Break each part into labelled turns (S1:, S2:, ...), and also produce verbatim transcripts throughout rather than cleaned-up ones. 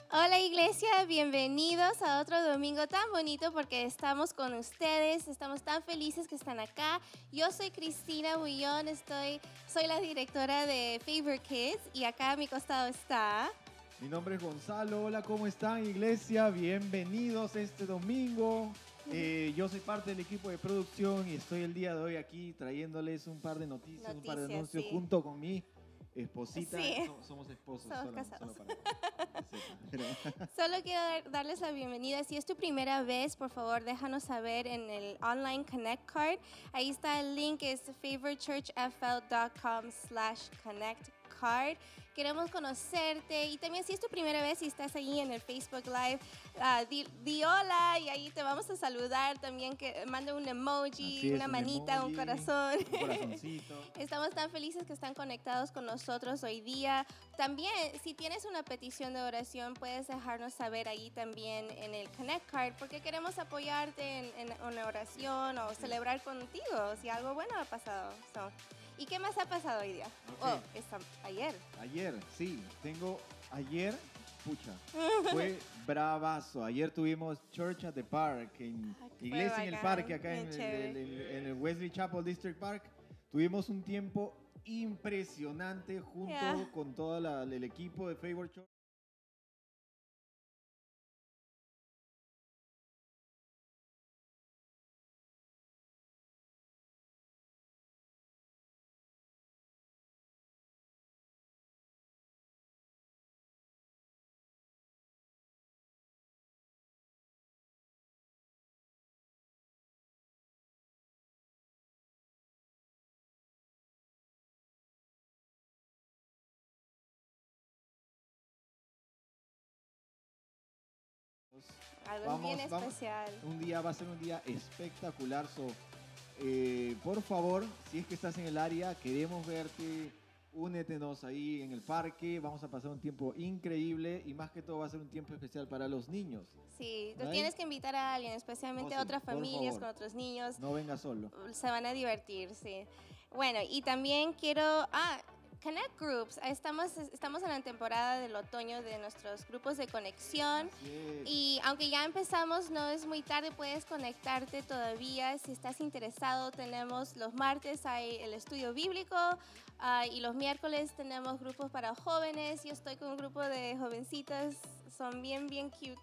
S1: Hola iglesia, bienvenidos a otro domingo tan bonito porque estamos con ustedes, estamos tan felices que están acá. Yo soy Cristina Bullón, estoy, soy la directora de Favor Kids y acá a mi costado está...
S2: Mi nombre es Gonzalo, hola, ¿cómo están iglesia? Bienvenidos este domingo. Eh, yo soy parte del equipo de producción y estoy el día de hoy aquí trayéndoles un par de noticias,
S1: Noticias,
S2: un par de anuncios
S1: sí.
S2: junto con mi esposita.
S1: Sí.
S2: So- somos esposos,
S1: Somos
S2: solo,
S1: casados.
S2: solo para que sepan. Pero-
S1: Solo quiero dar- darles la bienvenida. Si es tu primera vez, por favor, déjanos saber en el Online Connect Card. Ahí está el link, es favorchurchfl.com slash connect card. Queremos conocerte y también si es tu primera vez y estás ahí en el Facebook Live, uh, di, di hola y ahí te vamos a saludar también, que manda un emoji,
S2: Así es,
S1: una
S2: un
S1: manita,
S2: emoji,
S1: un corazón.
S2: un corazoncito.
S1: Estamos tan felices que están conectados con nosotros hoy día. También, si tienes una petición de oración, puedes dejarnos saber ahí también en el Connect Card, porque queremos apoyarte en, en una oración o celebrar contigo si algo bueno ha pasado. So, ¿y qué más ha pasado hoy día?
S2: Okay.
S1: Oh, esta, ayer.
S2: Ayer, sí, tengo ayer, pucha, fue bravazo. Ayer tuvimos Church at the Park, en
S1: Ay, fue
S2: Iglesia en el
S1: bacán,
S2: Parque, acá en
S1: bien
S2: el,
S1: chévere.
S2: el- el- en el Wesley Chapel District Park. Tuvimos un tiempo impresionante junto
S1: Yeah.
S2: con todo la- el equipo de Favor Church.
S1: Algo
S2: Vamos,
S1: bien
S2: vamos.
S1: especial.
S2: Un día va a ser un día espectacular. So, eh, por favor, si es que estás en el área, queremos verte. Únetenos ahí en el parque. Vamos a pasar un tiempo increíble y más que todo va a ser un tiempo especial para los niños.
S1: Sí, tú
S2: Right?
S1: tienes que invitar a alguien, especialmente
S2: Oh,
S1: a
S2: sí,
S1: otras
S2: por
S1: familias
S2: favor.
S1: con otros niños.
S2: No venga solo.
S1: Se van a divertir, sí. Bueno, y también quiero... Ah, Connect Groups. Estamos, estamos en la temporada del otoño de nuestros grupos de conexión.
S2: Así es.
S1: Y aunque ya empezamos, no es muy tarde, puedes conectarte todavía. Si estás interesado, tenemos los martes hay el estudio bíblico uh, y los miércoles tenemos grupos para jóvenes. Yo estoy con un grupo de jovencitas, son bien, bien cute.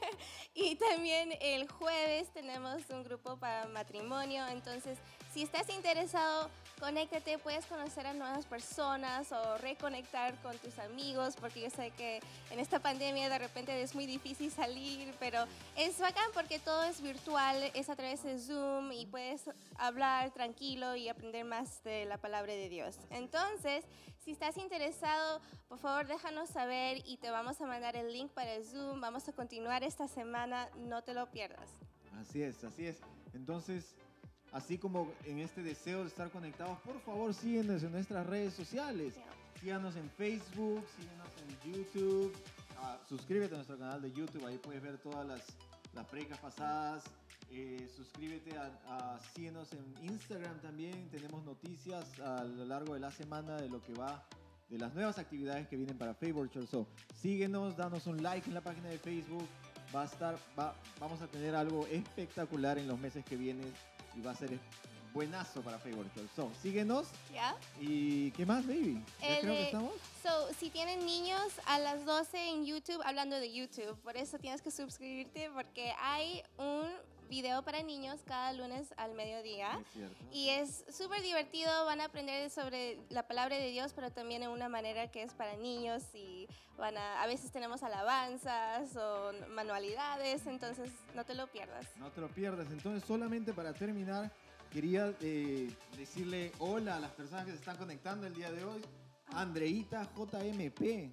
S1: Y también el jueves tenemos un grupo para matrimonio. Entonces, si estás interesado, conéctate, puedes conocer a nuevas personas o reconectar con tus amigos, porque yo sé que en esta pandemia de repente es muy difícil salir, pero es bacán porque todo es virtual, es a través de Zoom y puedes hablar tranquilo y aprender más de la palabra de Dios. Entonces, si estás interesado, por favor déjanos saber y te vamos a mandar el link para el Zoom. Vamos a continuar esta semana, no te lo pierdas.
S2: Así es, así es. Entonces, así como en este deseo de estar conectados, por favor síguenos en nuestras redes sociales. Síganos en Facebook, síguenos en YouTube. Ah, suscríbete a nuestro canal de YouTube, ahí puedes ver todas las, las predicas pasadas. Eh, suscríbete a, a síguenos en Instagram también. Tenemos noticias a lo largo de la semana de lo que va, de las nuevas actividades que vienen para Favor Church. So, síguenos, danos un like en la página de Facebook. Va a estar, va, vamos a tener algo espectacular en los meses que vienen. Y va a ser buenazo para Favor Church. So, síguenos.
S1: ¿Ya?
S2: ¿Y qué más, baby? ¿Ya
S1: El
S2: creo que
S1: de-
S2: estamos?
S1: So, si tienen niños, a las doce en YouTube, hablando de YouTube, por eso tienes que suscribirte porque hay un video para niños cada lunes al mediodía.
S2: Es cierto.
S1: Y es súper divertido, van a aprender sobre la palabra de Dios, pero también en una manera que es para niños y van a, a veces tenemos alabanzas o manualidades, entonces no te lo pierdas.
S2: No te lo pierdas. Entonces, solamente para terminar, quería eh, decirle hola a las personas que se están conectando el día de hoy. Andreita J M P.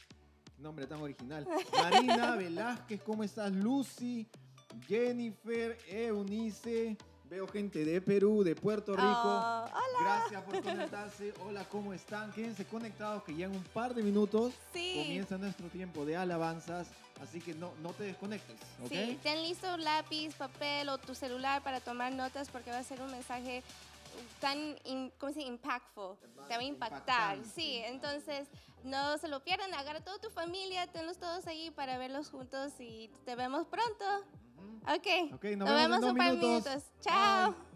S2: Nombre tan original. Marina Velázquez, ¿cómo estás? Lucy, Jennifer, Eunice. Veo gente de Perú, de Puerto Rico.
S1: Oh, hola.
S2: Gracias por conectarse. Hola, ¿cómo están? Quédense conectados que ya en un par de minutos
S1: Sí.
S2: comienza nuestro tiempo de alabanzas. Así que no, no te desconectes, ¿ok?
S1: Sí, ten listo un lápiz, papel o tu celular para tomar notas porque va a ser un mensaje tan, in, ¿cómo se dice? Impactful, te va a impactar.
S2: Impactante.
S1: Sí, entonces no se lo pierdan, agarra a toda tu familia, tenlos todos ahí para verlos juntos y te vemos pronto. Ok,
S2: Ok, nos
S1: nos
S2: vemos en
S1: vemos
S2: dos
S1: un par de
S2: minutos.
S1: minutos. Chao.
S2: Bye.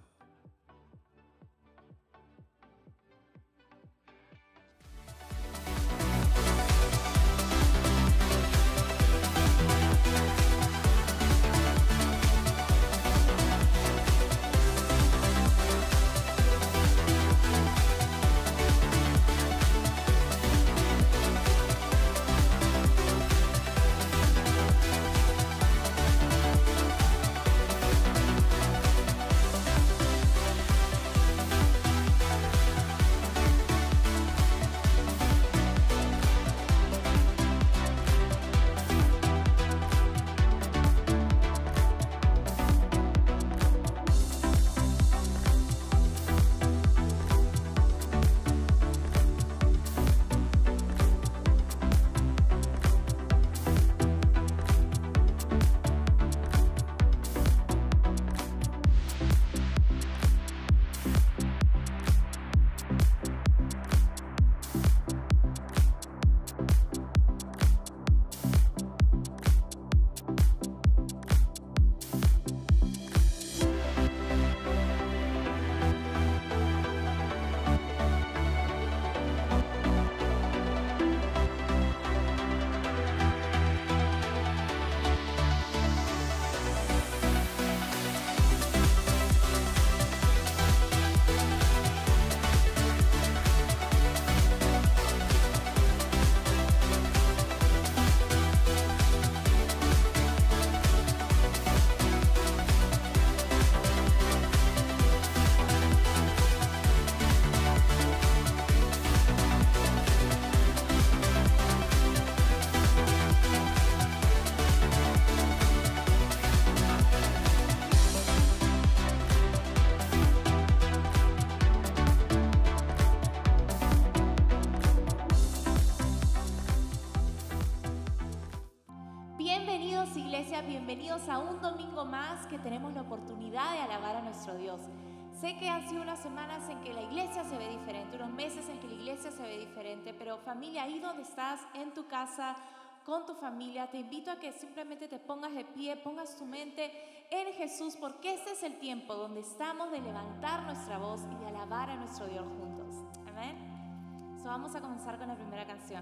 S3: Bienvenidos, iglesia, bienvenidos a un domingo más que tenemos la oportunidad de alabar a nuestro Dios. Sé que han sido unas semanas en que la iglesia se ve diferente, unos meses en que la iglesia se ve diferente, pero familia, ahí donde estás, en tu casa, con tu familia, te invito a que simplemente te pongas de pie, pongas tu mente en Jesús, porque este es el tiempo donde estamos de levantar nuestra voz y de alabar a nuestro Dios juntos. Amén. So, vamos a comenzar con la primera canción.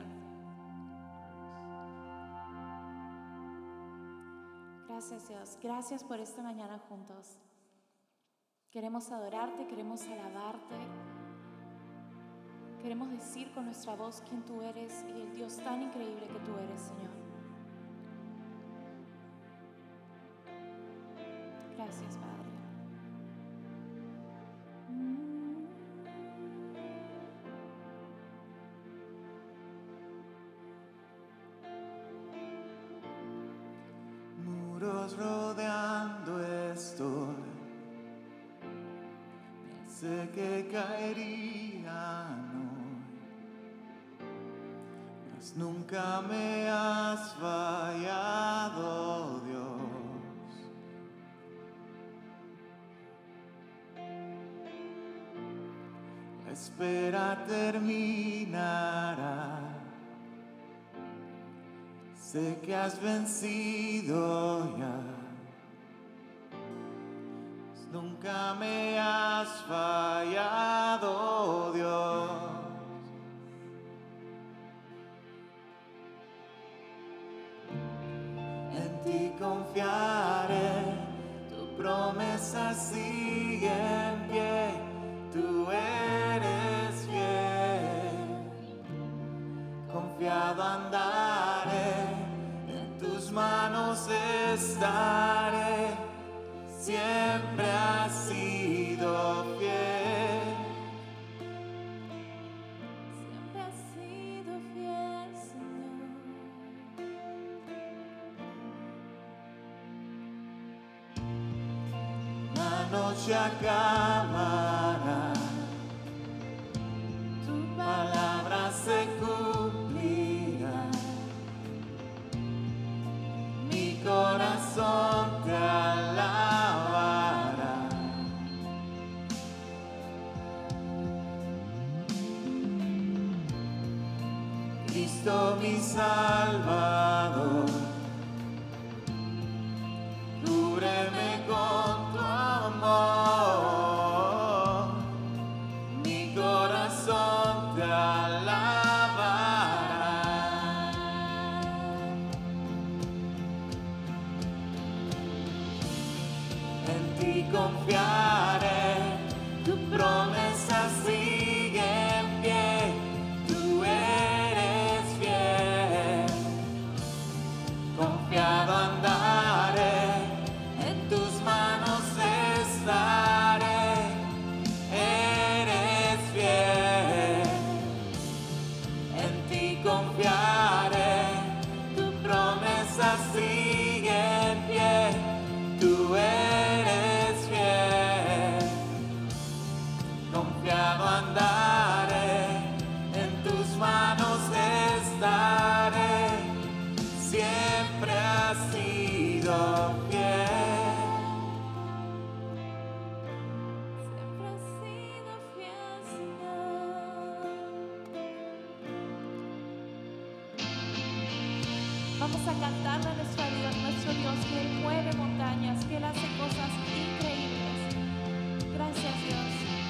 S3: Gracias, Dios. Gracias por esta mañana juntos. Queremos adorarte, queremos alabarte. Queremos decir con nuestra voz quién tú eres y el Dios tan increíble que tú eres, Señor. Gracias, Padre.
S4: Muros rodeando estoy, pensé que caerían hoy, mas nunca me has fallado, Dios. La espera terminará. Sé que has vencido ya, nunca me has fallado, Dios. En ti confiaré, tu promesa sigue en pie, tú eres fiel, confiado andaré. Tus manos estaré, siempre has sido fiel.
S3: Siempre has sido fiel, Señor.
S4: La noche acabará, tu palabra se cumplirá. Mi corazón te alabará. Cristo mi Salvador. Cúbreme con tu amor, mi corazón te alabará. En ti confiaré, tu promesa sigue en pie, tú eres fiel. Confiado andaré, en tus manos estaré, eres fiel. En ti confiaré, tu promesa sigue en pie, tú eres fiel. Confiado andaré, en tus manos estaré, siempre has sido fiel.
S3: Siempre has sido fiel, Señor. Vamos a cantarle a nuestro Dios, nuestro Dios, que Él mueve montañas, que Él hace cosas increíbles. Gracias, Dios.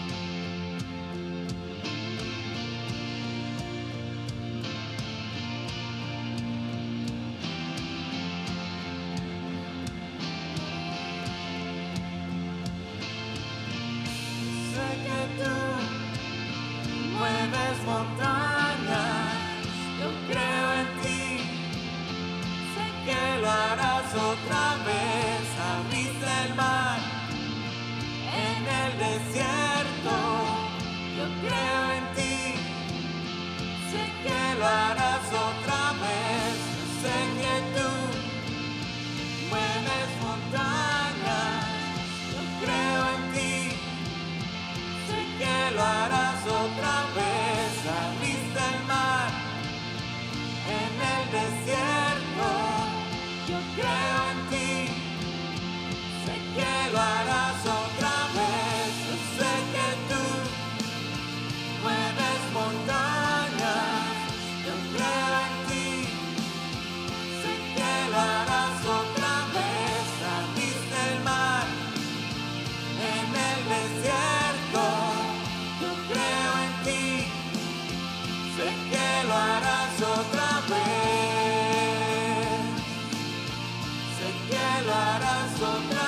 S4: Sé que tú mueves montañas, yo creo en ti. Sé que lo harás otra vez, abriste el mar en el desierto, yo creo en ti. Sé que lo harás otra vez, sé que tú mueves montañas, yo creo en ti. Sé que lo harás otra vez, abriste el mar en el desierto, yo creo en ti. Sé que lo harás otra vez, yo sé que tú mueves montañas, yo creo en ti. Sé que lo harás otra vez, abriste el mar en el desierto, yo creo en ti. Sé que lo harás otra vez, sé que lo harás otra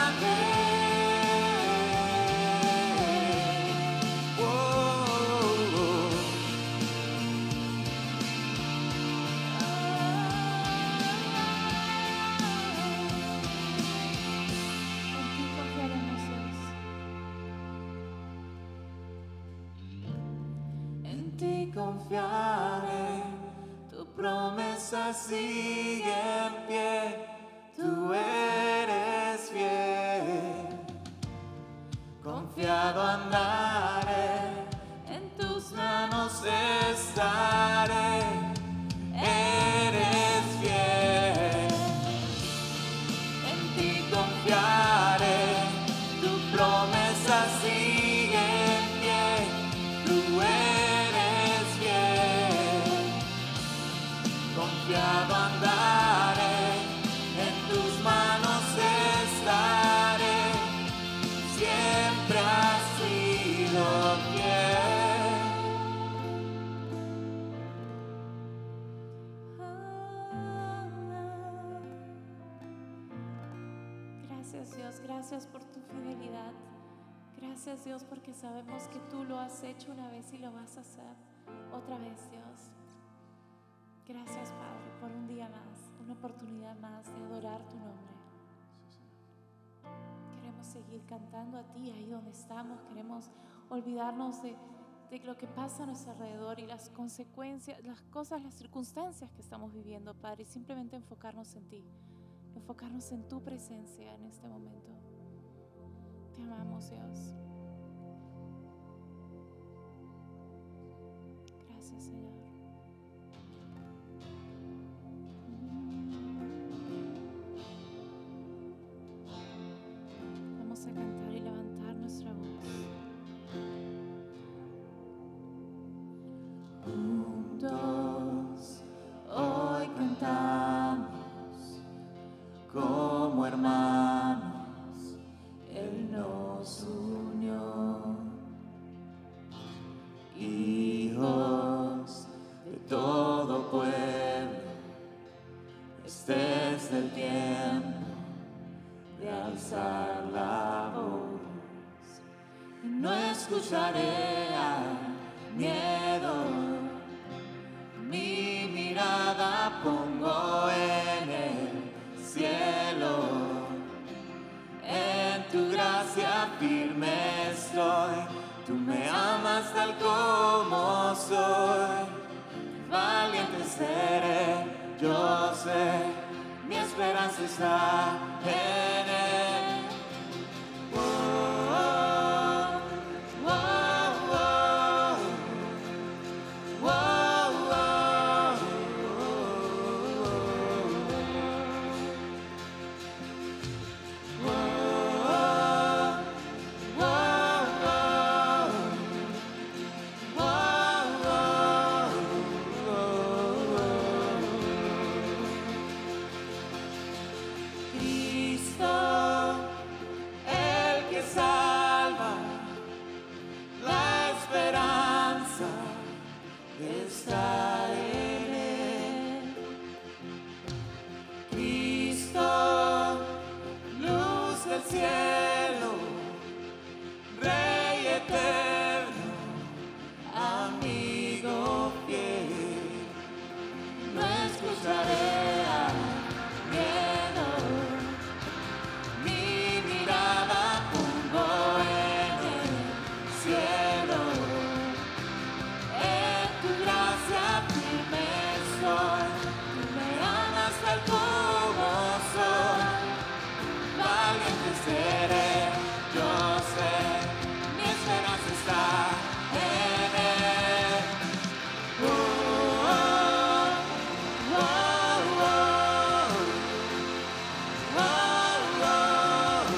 S4: vez. Oh, oh, oh.
S3: En ti confiaremos, Dios.
S4: En ti confiaré, tu promesa sigue en pie, tú eres fiel. Confiado andaré, en tus manos estaré, eres fiel. En ti confiaré, tu promesa sigue en pie, tú eres fiel. Confiado andaré, en tus manos estaré, siempre has sido fiel.
S3: Gracias, Dios, gracias por tu fidelidad. Gracias, Dios, porque sabemos que tú lo has hecho una vez y lo vas a hacer otra vez, Dios. Gracias, Padre, por un día más, una oportunidad más de adorar tu nombre. Queremos seguir cantando a ti ahí donde estamos. Queremos olvidarnos de, de lo que pasa a nuestro alrededor y las consecuencias, las cosas, las circunstancias que estamos viviendo, Padre, y simplemente enfocarnos en ti, enfocarnos en tu presencia en este momento. Te amamos, Dios. Gracias, Señor. Vamos a cantar y levantar nuestra voz.
S4: Juntos alzar la voz. No escucharé al miedo, mi mirada pongo en el cielo. En tu gracia firme estoy, tú me amas tal como soy. Valiente seré, yo sé, mi esperanza está en él. Oh, oh, oh, oh, oh, oh, Cristo, el que salva, la esperanza está en él. Cristo, luz del cielo, Rey eterno, amigo fiel. No escucharé al miedo, mi mirada pongo en el cielo. En tu gracia firme estoy, tú me amas tal como soy. Valiente seré, yo sé, mi esperanza está en él. Oh, oh, oh, oh, oh, oh,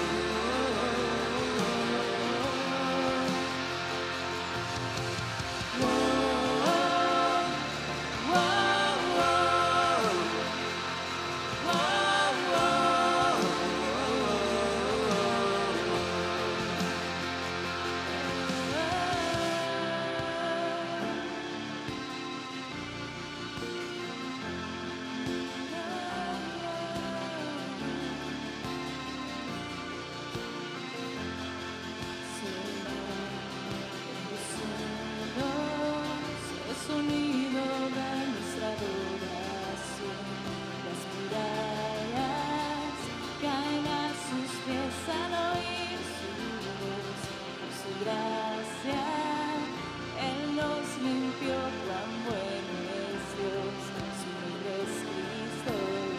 S4: el sonido de nuestra adoración, las murallas caen a sus pies al oír su voz. Por su gracia, Él nos limpió, cuán bueno es Dios, su nombre es Cristo.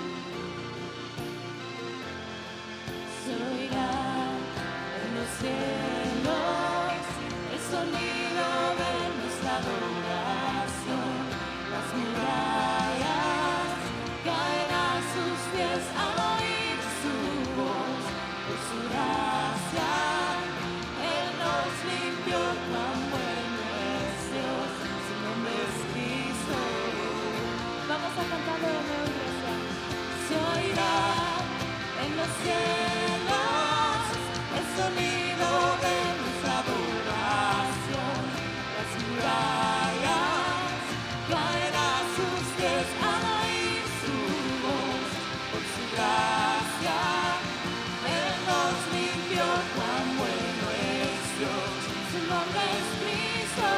S4: Se oirá en los cielos el sonido de nuestra adoración, las murallas caen a sus pies al oír su voz. Por su gracia, Él nos limpió, cuán bueno es Dios, su nombre es Cristo.
S3: Vamos a cantarlo de nuevo, iglesia.
S4: Se oirá en los cielos el sonido de nuestra adoración, las murallas caen a sus pies al oír su voz. Por su gracia, Él nos limpió, cuán bueno es Dios, su nombre es Cristo.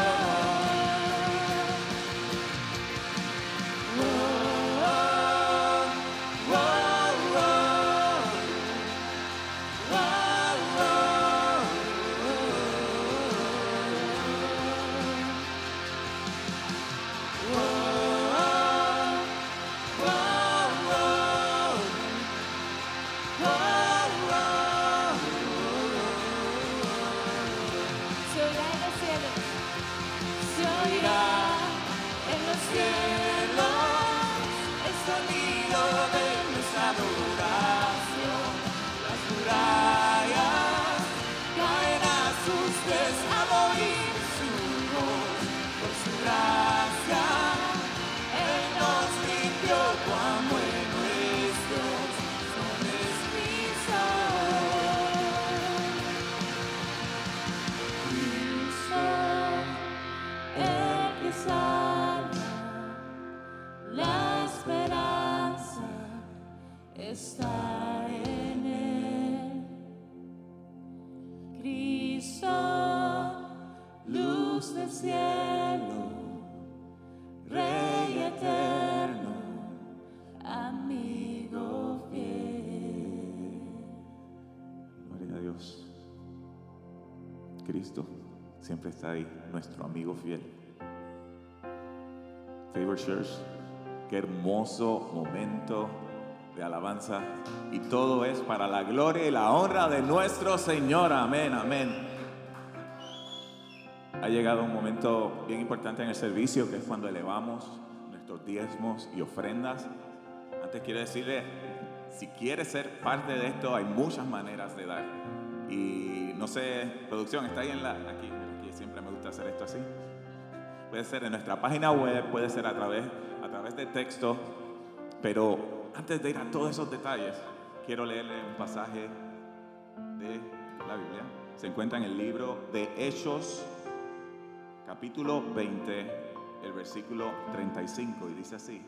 S4: Oh, oh, oh, oh.
S5: Cristo siempre está ahí, nuestro amigo fiel. Favor Church, qué hermoso momento de alabanza, y todo es para la gloria y la honra de nuestro Señor. Amén, amén. Ha llegado un momento bien importante en el servicio, que es cuando elevamos nuestros diezmos y ofrendas. Antes quiero decirle, si quieres ser parte de esto, hay muchas maneras de dar. Y no sé, producción, está ahí en la, aquí, aquí siempre me gusta hacer esto así. Puede ser en nuestra página web, puede ser a través, a través de texto, pero antes de ir a todos esos detalles, quiero leerle un pasaje de la Biblia. Se encuentra en el libro de Hechos, capítulo veinte, el versículo treinta y cinco, y dice así: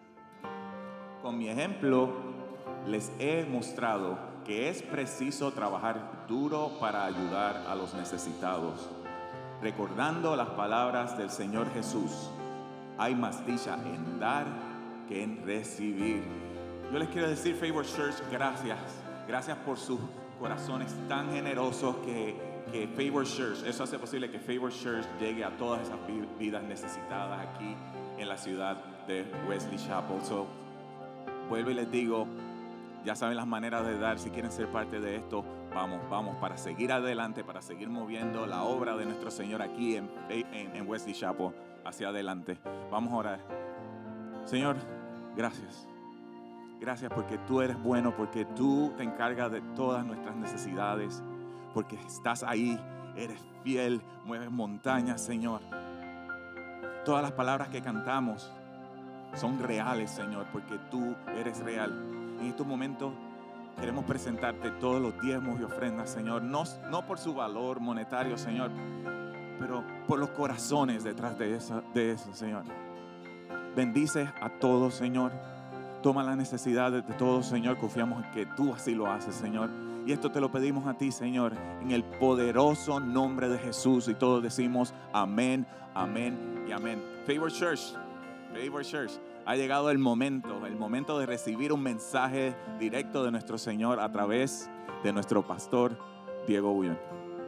S5: con mi ejemplo les he mostrado que es preciso trabajar duro para ayudar a los necesitados, recordando las palabras del Señor Jesús: hay más dicha en dar que en recibir. Yo les quiero decir, Favor Church, gracias. Gracias por sus corazones tan generosos que, que Favor Church, eso hace posible que Favor Church llegue a todas esas vidas necesitadas aquí en la ciudad de Wesley Chapel. So, vuelvo y les digo, ya saben las maneras de dar. Si quieren ser parte de esto, vamos, vamos, para seguir adelante, para seguir moviendo la obra de nuestro Señor aquí en, en, en Wesley Chapel hacia adelante. Vamos a orar. Señor, gracias. Gracias porque tú eres bueno, porque tú te encargas de todas nuestras necesidades, porque estás ahí, eres fiel, mueves montañas, Señor. Todas las palabras que cantamos son reales, Señor, porque tú eres real. En estos momentos queremos presentarte todos los diezmos y ofrendas, Señor, no, no por su valor monetario, Señor, pero por los corazones detrás de eso, de eso, Señor. Bendice a todos, Señor. Toma las necesidades de todos, Señor. Confiamos en que tú así lo haces, Señor. Y esto te lo pedimos a ti, Señor, en el poderoso nombre de Jesús. Y todos decimos amén, amén y amén. Favor Church, Favor Church, ha llegado el momento, el momento de recibir un mensaje directo de nuestro Señor a través de nuestro pastor Diego Bullón.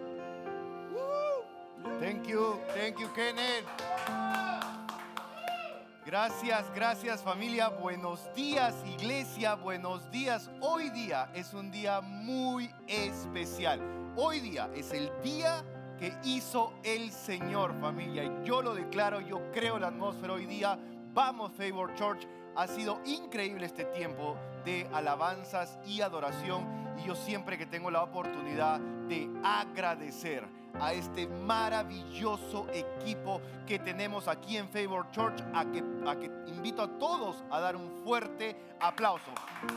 S6: Thank you, thank you, Kenneth. Gracias, gracias familia. Buenos días, iglesia, buenos días. Hoy día es un día muy especial. Hoy día es el día que hizo el Señor, familia. Y yo lo declaro, yo creo la atmósfera hoy día. Vamos, Favor Church. Ha sido increíble este tiempo de alabanzas y adoración. Y yo siempre que tengo la oportunidad de agradecer a este maravilloso equipo que tenemos aquí en Favor Church, a que, a que invito a todos a dar un fuerte aplauso.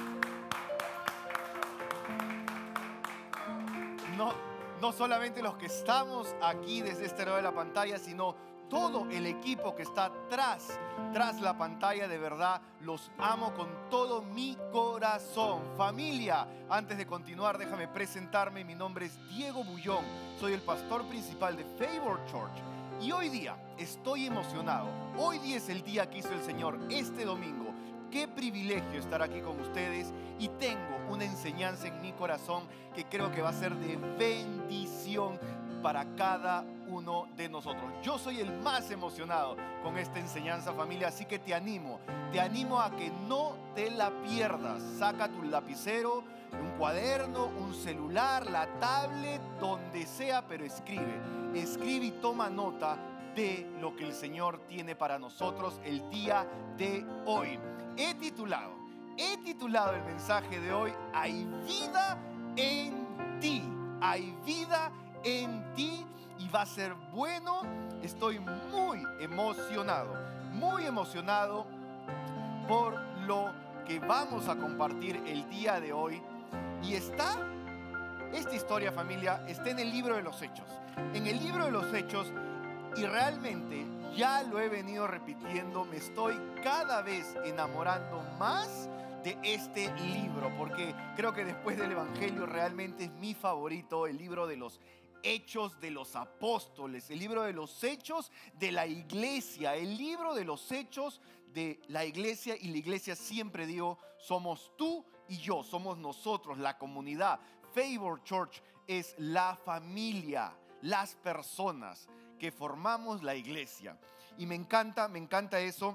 S6: No, no solamente los que estamos aquí desde este lado de la pantalla, sino todo el equipo que está tras, tras la pantalla. De verdad, los amo con todo mi corazón. Familia, antes de continuar, déjame presentarme. Mi nombre es Diego Bullón. Soy el pastor principal de Favor Church. Y hoy día estoy emocionado. Hoy día es el día que hizo el Señor, este domingo. Qué privilegio estar aquí con ustedes. Y tengo una enseñanza en mi corazón que creo que va a ser de bendición para cada uno de nosotros. Yo soy el más emocionado con esta enseñanza, familia, así que te animo, te animo a que no te la pierdas. Saca tu lapicero, un cuaderno, un celular, la tablet, donde sea, pero escribe, escribe y toma nota de lo que el Señor tiene para nosotros el día de hoy. He titulado, he titulado el mensaje de hoy: hay vida en ti, hay vida en ti. Y va a ser bueno. Estoy muy emocionado, muy emocionado por lo que vamos a compartir el día de hoy. Y está, esta historia, familia, está en el libro de los Hechos. En el libro de los Hechos, y realmente ya lo he venido repitiendo, me estoy cada vez enamorando más de este libro, porque creo que después del Evangelio realmente es mi favorito, el libro de los Hechos de los Apóstoles, el libro de los Hechos de la iglesia, el libro de los Hechos de la iglesia. Y la iglesia, siempre digo, somos tú y yo, somos nosotros, la comunidad. Favor Church es la familia, las personas que formamos la iglesia. Y me encanta, me encanta eso.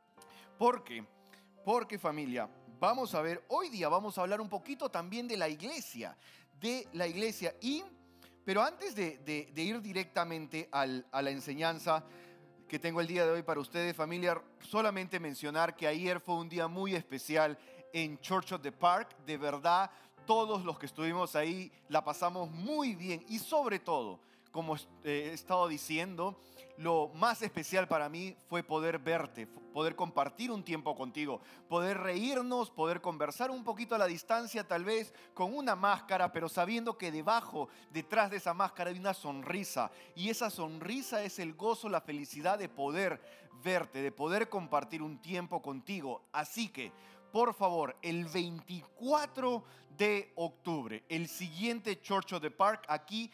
S6: Porque, porque familia, vamos a ver, hoy día vamos a hablar un poquito también de la iglesia, de la iglesia. Y, pero antes de, de, de ir directamente al, a la enseñanza que tengo el día de hoy para ustedes, familia, solamente mencionar que ayer fue un día muy especial en Church of the Park. De verdad, todos los que estuvimos ahí la pasamos muy bien. Y sobre todo, como he estado diciendo, lo más especial para mí fue poder verte, poder compartir un tiempo contigo, poder reírnos, poder conversar un poquito a la distancia, tal vez con una máscara, pero sabiendo que debajo, detrás de esa máscara hay una sonrisa. Y esa sonrisa es el gozo, la felicidad de poder verte, de poder compartir un tiempo contigo. Así que, por favor, el veinticuatro de octubre, el siguiente Church of the Park, aquí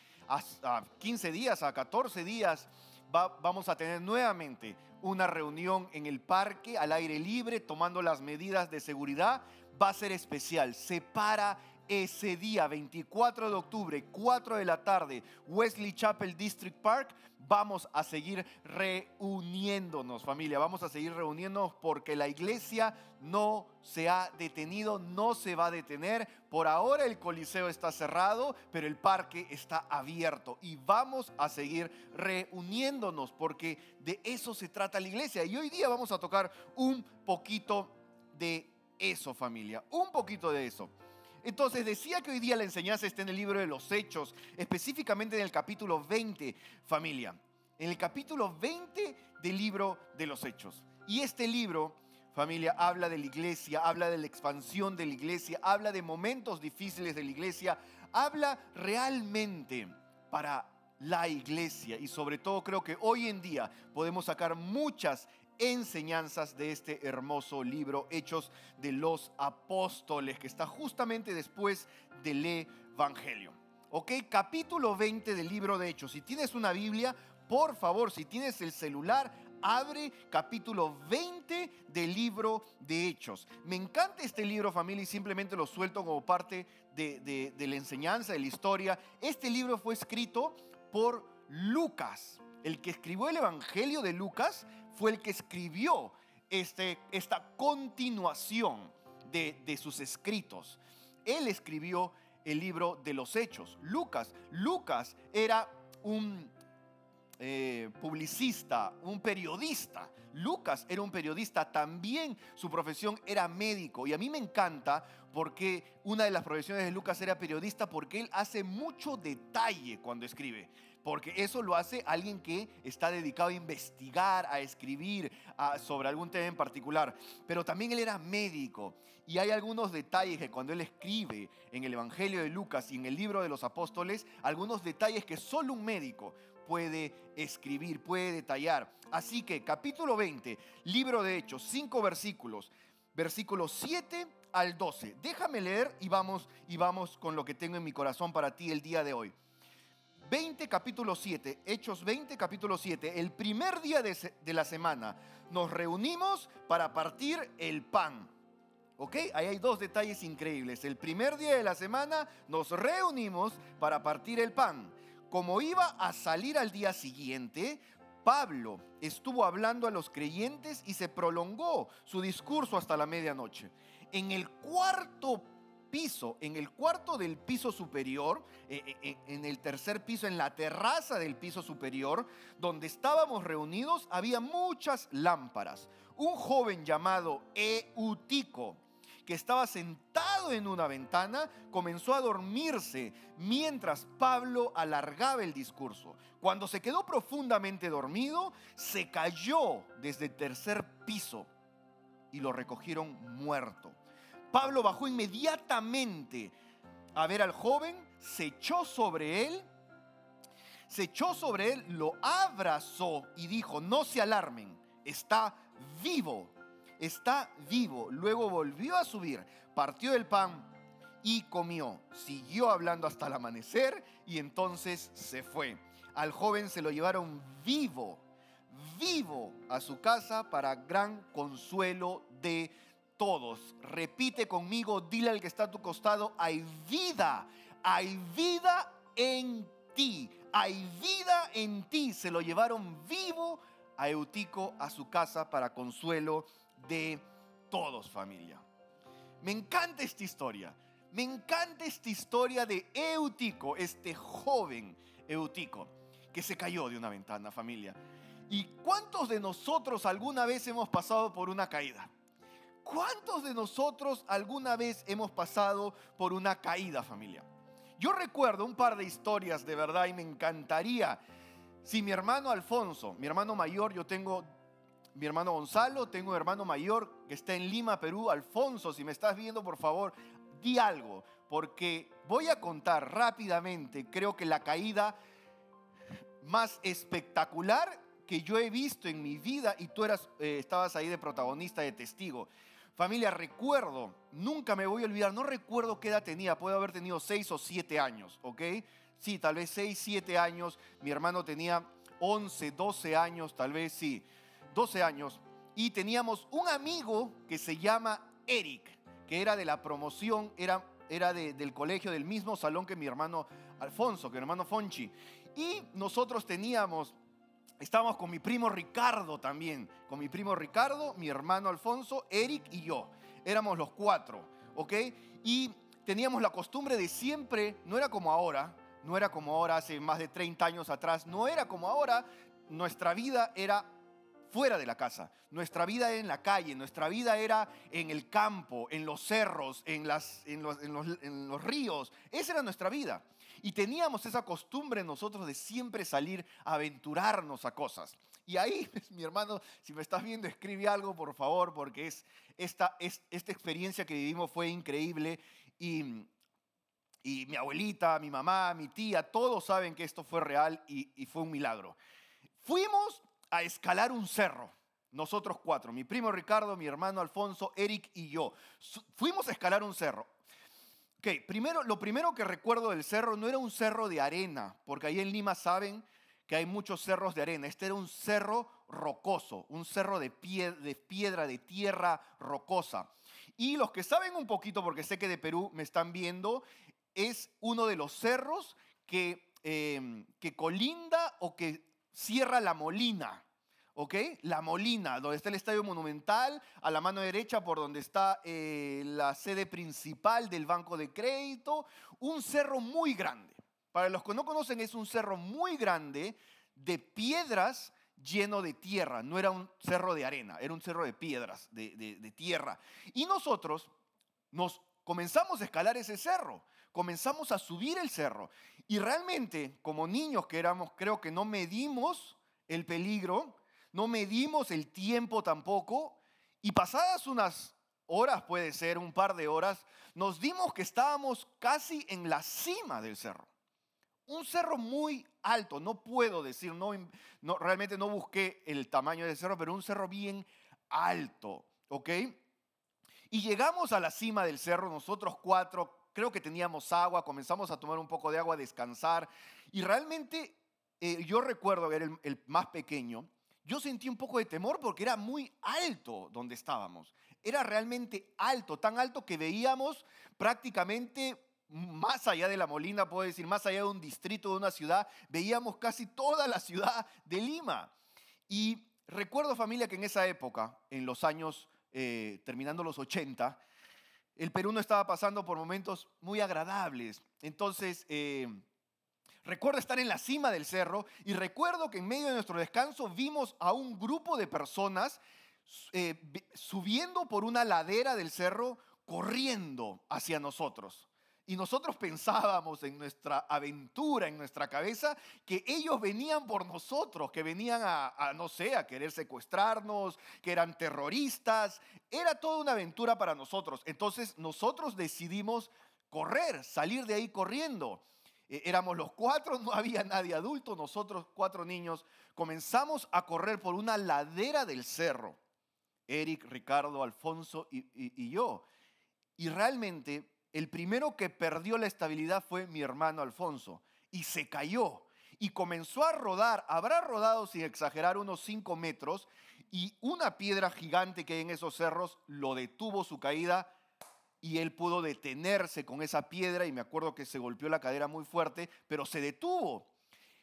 S6: a quince días, a catorce días, Va, vamos a tener nuevamente una reunión en el parque al aire libre, tomando las medidas de seguridad. Va a ser especial. Se para ese día, veinticuatro de octubre, cuatro de la tarde, Wesley Chapel District Park. Vamos a seguir reuniéndonos, familia. Vamos a seguir reuniéndonos porque la iglesia no se ha detenido, no se va a detener. Por ahora el Coliseo está cerrado, pero el parque está abierto. Y vamos a seguir reuniéndonos porque de eso se trata la iglesia. Y hoy día vamos a tocar un poquito de eso, familia. Un poquito de eso. Entonces decía que hoy día la enseñanza está en el libro de los Hechos, específicamente en el capítulo veinte, familia. En el capítulo veinte del libro de los Hechos. Y este libro, familia, habla de la iglesia, habla de la expansión de la iglesia, habla de momentos difíciles de la iglesia, habla realmente para la iglesia. Y sobre todo creo que hoy en día podemos sacar muchas enseñanzas de este hermoso libro, Hechos de los Apóstoles, que está justamente después del Evangelio. Ok, capítulo veinte del libro de Hechos. Si tienes una Biblia, por favor, si tienes el celular, abre capítulo veinte del libro de Hechos. Me encanta este libro, familia, y simplemente lo suelto como parte de, de, de la enseñanza, de la historia. Este libro fue escrito por Lucas. El que escribió el Evangelio de Lucas fue el que escribió este, esta continuación de, de sus escritos. Él escribió el libro de los Hechos. Lucas, Lucas era un eh, publicista, un periodista. Lucas era un periodista, también su profesión era médico. Y a mí me encanta porque una de las profesiones de Lucas era periodista, porque él hace mucho detalle cuando escribe. Porque eso lo hace alguien que está dedicado a investigar, a escribir a, sobre algún tema en particular. Pero también él era médico. Y hay algunos detalles que cuando él escribe en el Evangelio de Lucas y en el libro de los Apóstoles, algunos detalles que solo un médico puede escribir, puede detallar. Así que capítulo veinte, libro de Hechos, cinco versículos, versículos siete al doce. Déjame leer y vamos, y vamos con lo que tengo en mi corazón para ti el día de hoy. veinte, capítulo siete, Hechos veinte, capítulo siete, el primer día de, de la semana nos reunimos para partir el pan. ¿Ok? Ahí hay dos detalles increíbles. El primer día de la semana nos reunimos para partir el pan. Como iba a salir al día siguiente, Pablo estuvo hablando a los creyentes y se prolongó su discurso hasta la medianoche. En el cuarto piso, en el cuarto del piso superior, eh, eh, en el tercer piso, en la terraza del piso superior, donde estábamos reunidos, había muchas lámparas. Un joven llamado Eutico, que estaba sentado en una ventana, comenzó a dormirse mientras Pablo alargaba el discurso. Cuando se quedó profundamente dormido, se cayó desde el tercer piso y lo recogieron muerto. Pablo bajó inmediatamente a ver al joven, se echó sobre él, se echó sobre él, lo abrazó y dijo: no se alarmen, está vivo, está vivo. Luego volvió a subir, partió el pan y comió. Siguió hablando hasta el amanecer y entonces se fue. Al joven se lo llevaron vivo, vivo a su casa para gran consuelo de todos. Repite conmigo, dile al que está a tu costado: hay vida, hay vida en ti, hay vida en ti. Se lo llevaron vivo a Eutico a su casa para consuelo de todos, familia. Me encanta esta historia. Me encanta esta historia de Eutico, este joven Eutico, que se cayó de una ventana, familia. ¿Y cuántos de nosotros alguna vez hemos pasado por una caída? ¿Cuántos de nosotros alguna vez hemos pasado por una caída, familia? Yo recuerdo un par de historias de verdad y me encantaría si mi hermano Alfonso, mi hermano mayor, yo tengo mi hermano Gonzalo, tengo un hermano mayor que está en Lima, Perú. Alfonso, si me estás viendo, por favor, di algo, porque voy a contar rápidamente, creo que la caída más espectacular que yo he visto en mi vida, y tú eras, eh, estabas ahí de protagonista, de testigo. Familia, recuerdo, nunca me voy a olvidar, no recuerdo qué edad tenía, puedo haber tenido seis o siete años, ¿ok? Sí, tal vez seis, siete años, mi hermano tenía once, doce años, tal vez sí, doce años, y teníamos un amigo que se llama Eric, que era de la promoción, era, era de, del colegio, del mismo salón que mi hermano Alfonso, que mi hermano Fonchi, y nosotros teníamos... Estábamos con mi primo Ricardo también, con mi primo Ricardo, mi hermano Alfonso, Eric y yo. Éramos los cuatro, ¿ok? Y teníamos la costumbre de siempre, no era como ahora, no era como ahora hace más de treinta años atrás, no era como ahora, nuestra vida era fuera de la casa, nuestra vida era en la calle, nuestra vida era en el campo, en los cerros, en, las, en, los, en, los, en los ríos, esa era nuestra vida. Y teníamos esa costumbre nosotros de siempre salir a aventurarnos a cosas. Y ahí, mi hermano, si me estás viendo, escribe algo, por favor, porque es, esta, es, esta experiencia que vivimos fue increíble. Y, y mi abuelita, mi mamá, mi tía, todos saben que esto fue real y, y fue un milagro. Fuimos a escalar un cerro, nosotros cuatro, mi primo Ricardo, mi hermano Alfonso, Eric y yo. Fuimos a escalar un cerro. Ok, primero, lo primero que recuerdo del cerro no era un cerro de arena, porque ahí en Lima saben que hay muchos cerros de arena. Este era un cerro rocoso, un cerro de, pie, de piedra, de tierra rocosa. Y los que saben un poquito, porque sé que de Perú me están viendo, es uno de los cerros que, eh, que colinda o que cierra La Molina. ¿Ok? La Molina, donde está el Estadio Monumental, a la mano derecha por donde está eh, la sede principal del Banco de Crédito, un cerro muy grande. Para los que no conocen, es un cerro muy grande de piedras lleno de tierra. No era un cerro de arena, era un cerro de piedras, de, de, de tierra. Y nosotros nos comenzamos a escalar ese cerro, comenzamos a subir el cerro. Y realmente, como niños que éramos, creo que no medimos el peligro, no medimos el tiempo tampoco, y pasadas unas horas, puede ser un par de horas, nos dimos que estábamos casi en la cima del cerro. Un cerro muy alto, no puedo decir, no, no, realmente no busqué el tamaño del cerro, pero un cerro bien alto, ¿ok? Y llegamos a la cima del cerro, nosotros cuatro, creo que teníamos agua, comenzamos a tomar un poco de agua, a descansar, y realmente eh, yo recuerdo que era el, el más pequeño. Yo sentí un poco de temor porque era muy alto donde estábamos. Era realmente alto, tan alto que veíamos prácticamente más allá de La Molina, puedo decir, más allá de un distrito, de una ciudad, veíamos casi toda la ciudad de Lima. Y recuerdo, familia, que en esa época, en los años, eh, terminando los ochenta, el Perú no estaba pasando por momentos muy agradables. Entonces... Eh, Recuerdo estar en la cima del cerro y recuerdo que en medio de nuestro descanso vimos a un grupo de personas eh, subiendo por una ladera del cerro, corriendo hacia nosotros. Y nosotros pensábamos en nuestra aventura, en nuestra cabeza, que ellos venían por nosotros, que venían a, a, no sé, a querer secuestrarnos, que eran terroristas. Era toda una aventura para nosotros. Entonces nosotros decidimos correr, salir de ahí corriendo. Éramos los cuatro, no había nadie adulto, nosotros cuatro niños comenzamos a correr por una ladera del cerro. Eric, Ricardo, Alfonso y, y, y yo. Y realmente el primero que perdió la estabilidad fue mi hermano Alfonso y se cayó y comenzó a rodar, habrá rodado sin exagerar unos cinco metros y una piedra gigante que hay en esos cerros lo detuvo su caída. Y él pudo detenerse con esa piedra y me acuerdo que se golpeó la cadera muy fuerte, pero se detuvo.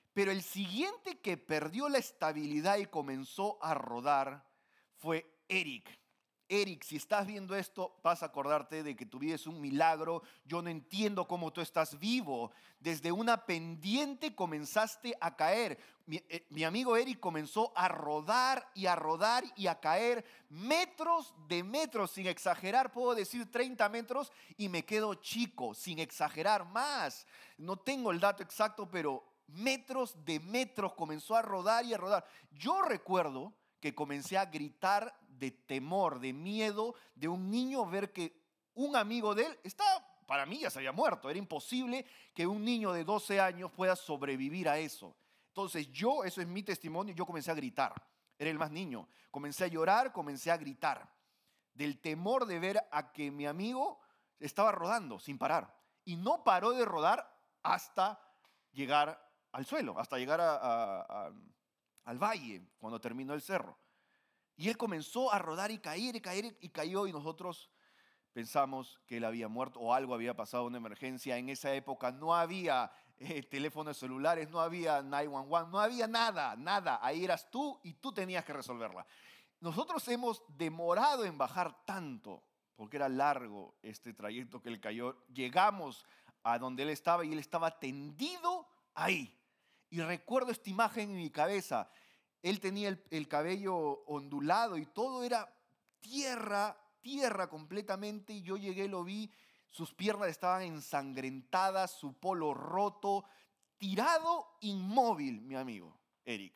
S6: Pero el siguiente que perdió la estabilidad y comenzó a rodar fue Eric. Eric, si estás viendo esto, vas a acordarte de que tu vida es un milagro. Yo no entiendo cómo tú estás vivo. Desde una pendiente comenzaste a caer. Mi, eh, mi amigo Eric comenzó a rodar y a rodar y a caer metros de metros, sin exagerar, puedo decir treinta metros y me quedo chico, sin exagerar más. No tengo el dato exacto, pero metros de metros comenzó a rodar y a rodar. Yo recuerdo que comencé a gritar de temor, de miedo, de un niño ver que un amigo de él estaba, para mí ya se había muerto. Era imposible que un niño de doce años pueda sobrevivir a eso. Entonces yo, eso es mi testimonio, yo comencé a gritar. Era el más niño. Comencé a llorar, comencé a gritar. Del temor de ver a que mi amigo estaba rodando sin parar. Y no paró de rodar hasta llegar al suelo, hasta llegar a, a, a al valle, cuando terminó el cerro. Y él comenzó a rodar y caer y caer y cayó, y nosotros pensamos que él había muerto o algo había pasado, una emergencia. En esa época no había eh, teléfonos celulares, no había nueve uno uno, no había nada, nada. Ahí eras tú y tú tenías que resolverla. Nosotros hemos demorado en bajar tanto, porque era largo este trayecto que él cayó. Llegamos a donde él estaba y él estaba tendido ahí. Y recuerdo esta imagen en mi cabeza. Él tenía el, el cabello ondulado y todo era tierra, tierra completamente. Y yo llegué, lo vi, sus piernas estaban ensangrentadas, su polo roto, tirado inmóvil, mi amigo Eric.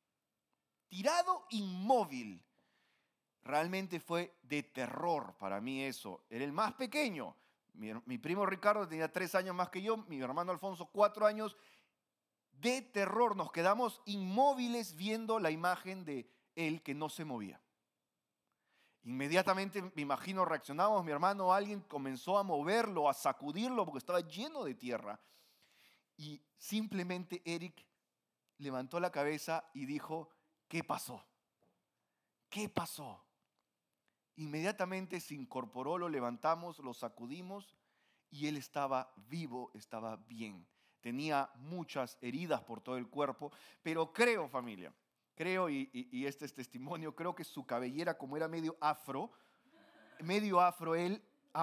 S6: Tirado inmóvil. Realmente fue de terror para mí eso. Era el más pequeño. Mi, mi primo Ricardo tenía tres años más que yo, mi hermano Alfonso cuatro años. De terror, nos quedamos inmóviles viendo la imagen de él que no se movía. Inmediatamente, me imagino, reaccionamos, mi hermano, alguien comenzó a moverlo, a sacudirlo porque estaba lleno de tierra. Y simplemente Eric levantó la cabeza y dijo, ¿qué pasó? ¿Qué pasó? Inmediatamente se incorporó, lo levantamos, lo sacudimos y él estaba vivo, estaba bien. Tenía muchas heridas por todo el cuerpo, pero creo, familia, creo, y, y, y este es testimonio, creo que su cabellera, como era medio afro, medio afro, él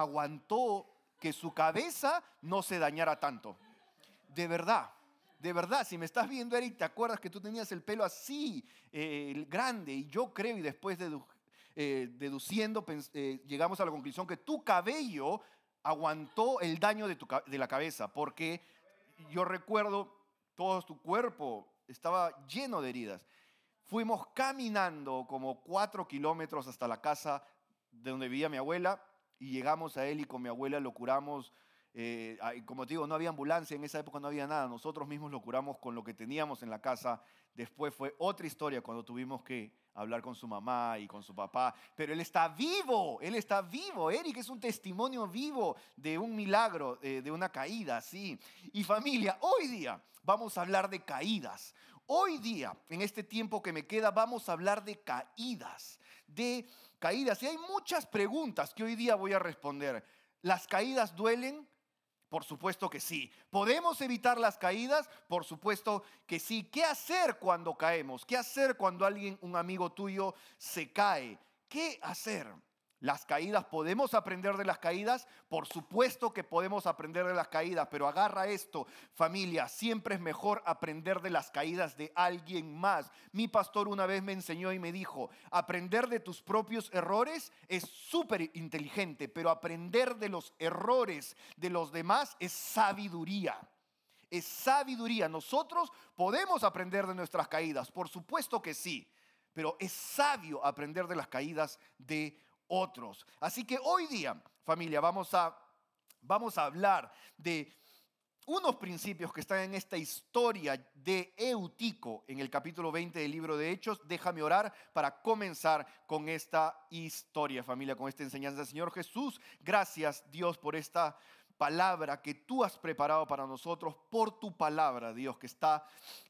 S6: aguantó que su cabeza no se dañara tanto. De verdad, de verdad, si me estás viendo, Eric, ¿te acuerdas que tú tenías el pelo así, eh, grande? Y yo creo, y después dedu eh, deduciendo, eh, llegamos a la conclusión que tu cabello aguantó el daño de, tu, de la cabeza, porque yo recuerdo todo tu cuerpo estaba lleno de heridas. Fuimos caminando como cuatro kilómetros hasta la casa de donde vivía mi abuela y llegamos a él y con mi abuela lo curamos. Eh, como te digo, no había ambulancia, en esa época no había nada. Nosotros mismos lo curamos con lo que teníamos en la casa. Después fue otra historia cuando tuvimos que hablar con su mamá y con su papá. Pero él está vivo, él está vivo. Eric es un testimonio vivo de un milagro, de, de una caída, sí. Y familia, hoy día vamos a hablar de caídas. Hoy día, en este tiempo que me queda, vamos a hablar de caídas, de caídas. Y hay muchas preguntas que hoy día voy a responder. ¿Las caídas duelen? Por supuesto que sí. ¿Podemos evitar las caídas? Por supuesto que sí. ¿Qué hacer cuando caemos? ¿Qué hacer cuando alguien, un amigo tuyo, se cae? ¿Qué hacer? ¿Las caídas? ¿Podemos aprender de las caídas? Por supuesto que podemos aprender de las caídas, pero agarra esto, familia, siempre es mejor aprender de las caídas de alguien más. Mi pastor una vez me enseñó y me dijo, aprender de tus propios errores es súper inteligente, pero aprender de los errores de los demás es sabiduría. Es sabiduría. Nosotros podemos aprender de nuestras caídas, por supuesto que sí, pero es sabio aprender de las caídas de otros. Así que hoy día, familia, vamos a, vamos a hablar de unos principios que están en esta historia de Eutico en el capítulo veinte del libro de Hechos. Déjame orar para comenzar con esta historia, familia, con esta enseñanza. Señor Jesús, gracias, Dios, por esta palabra que tú has preparado para nosotros, por tu palabra, Dios, que está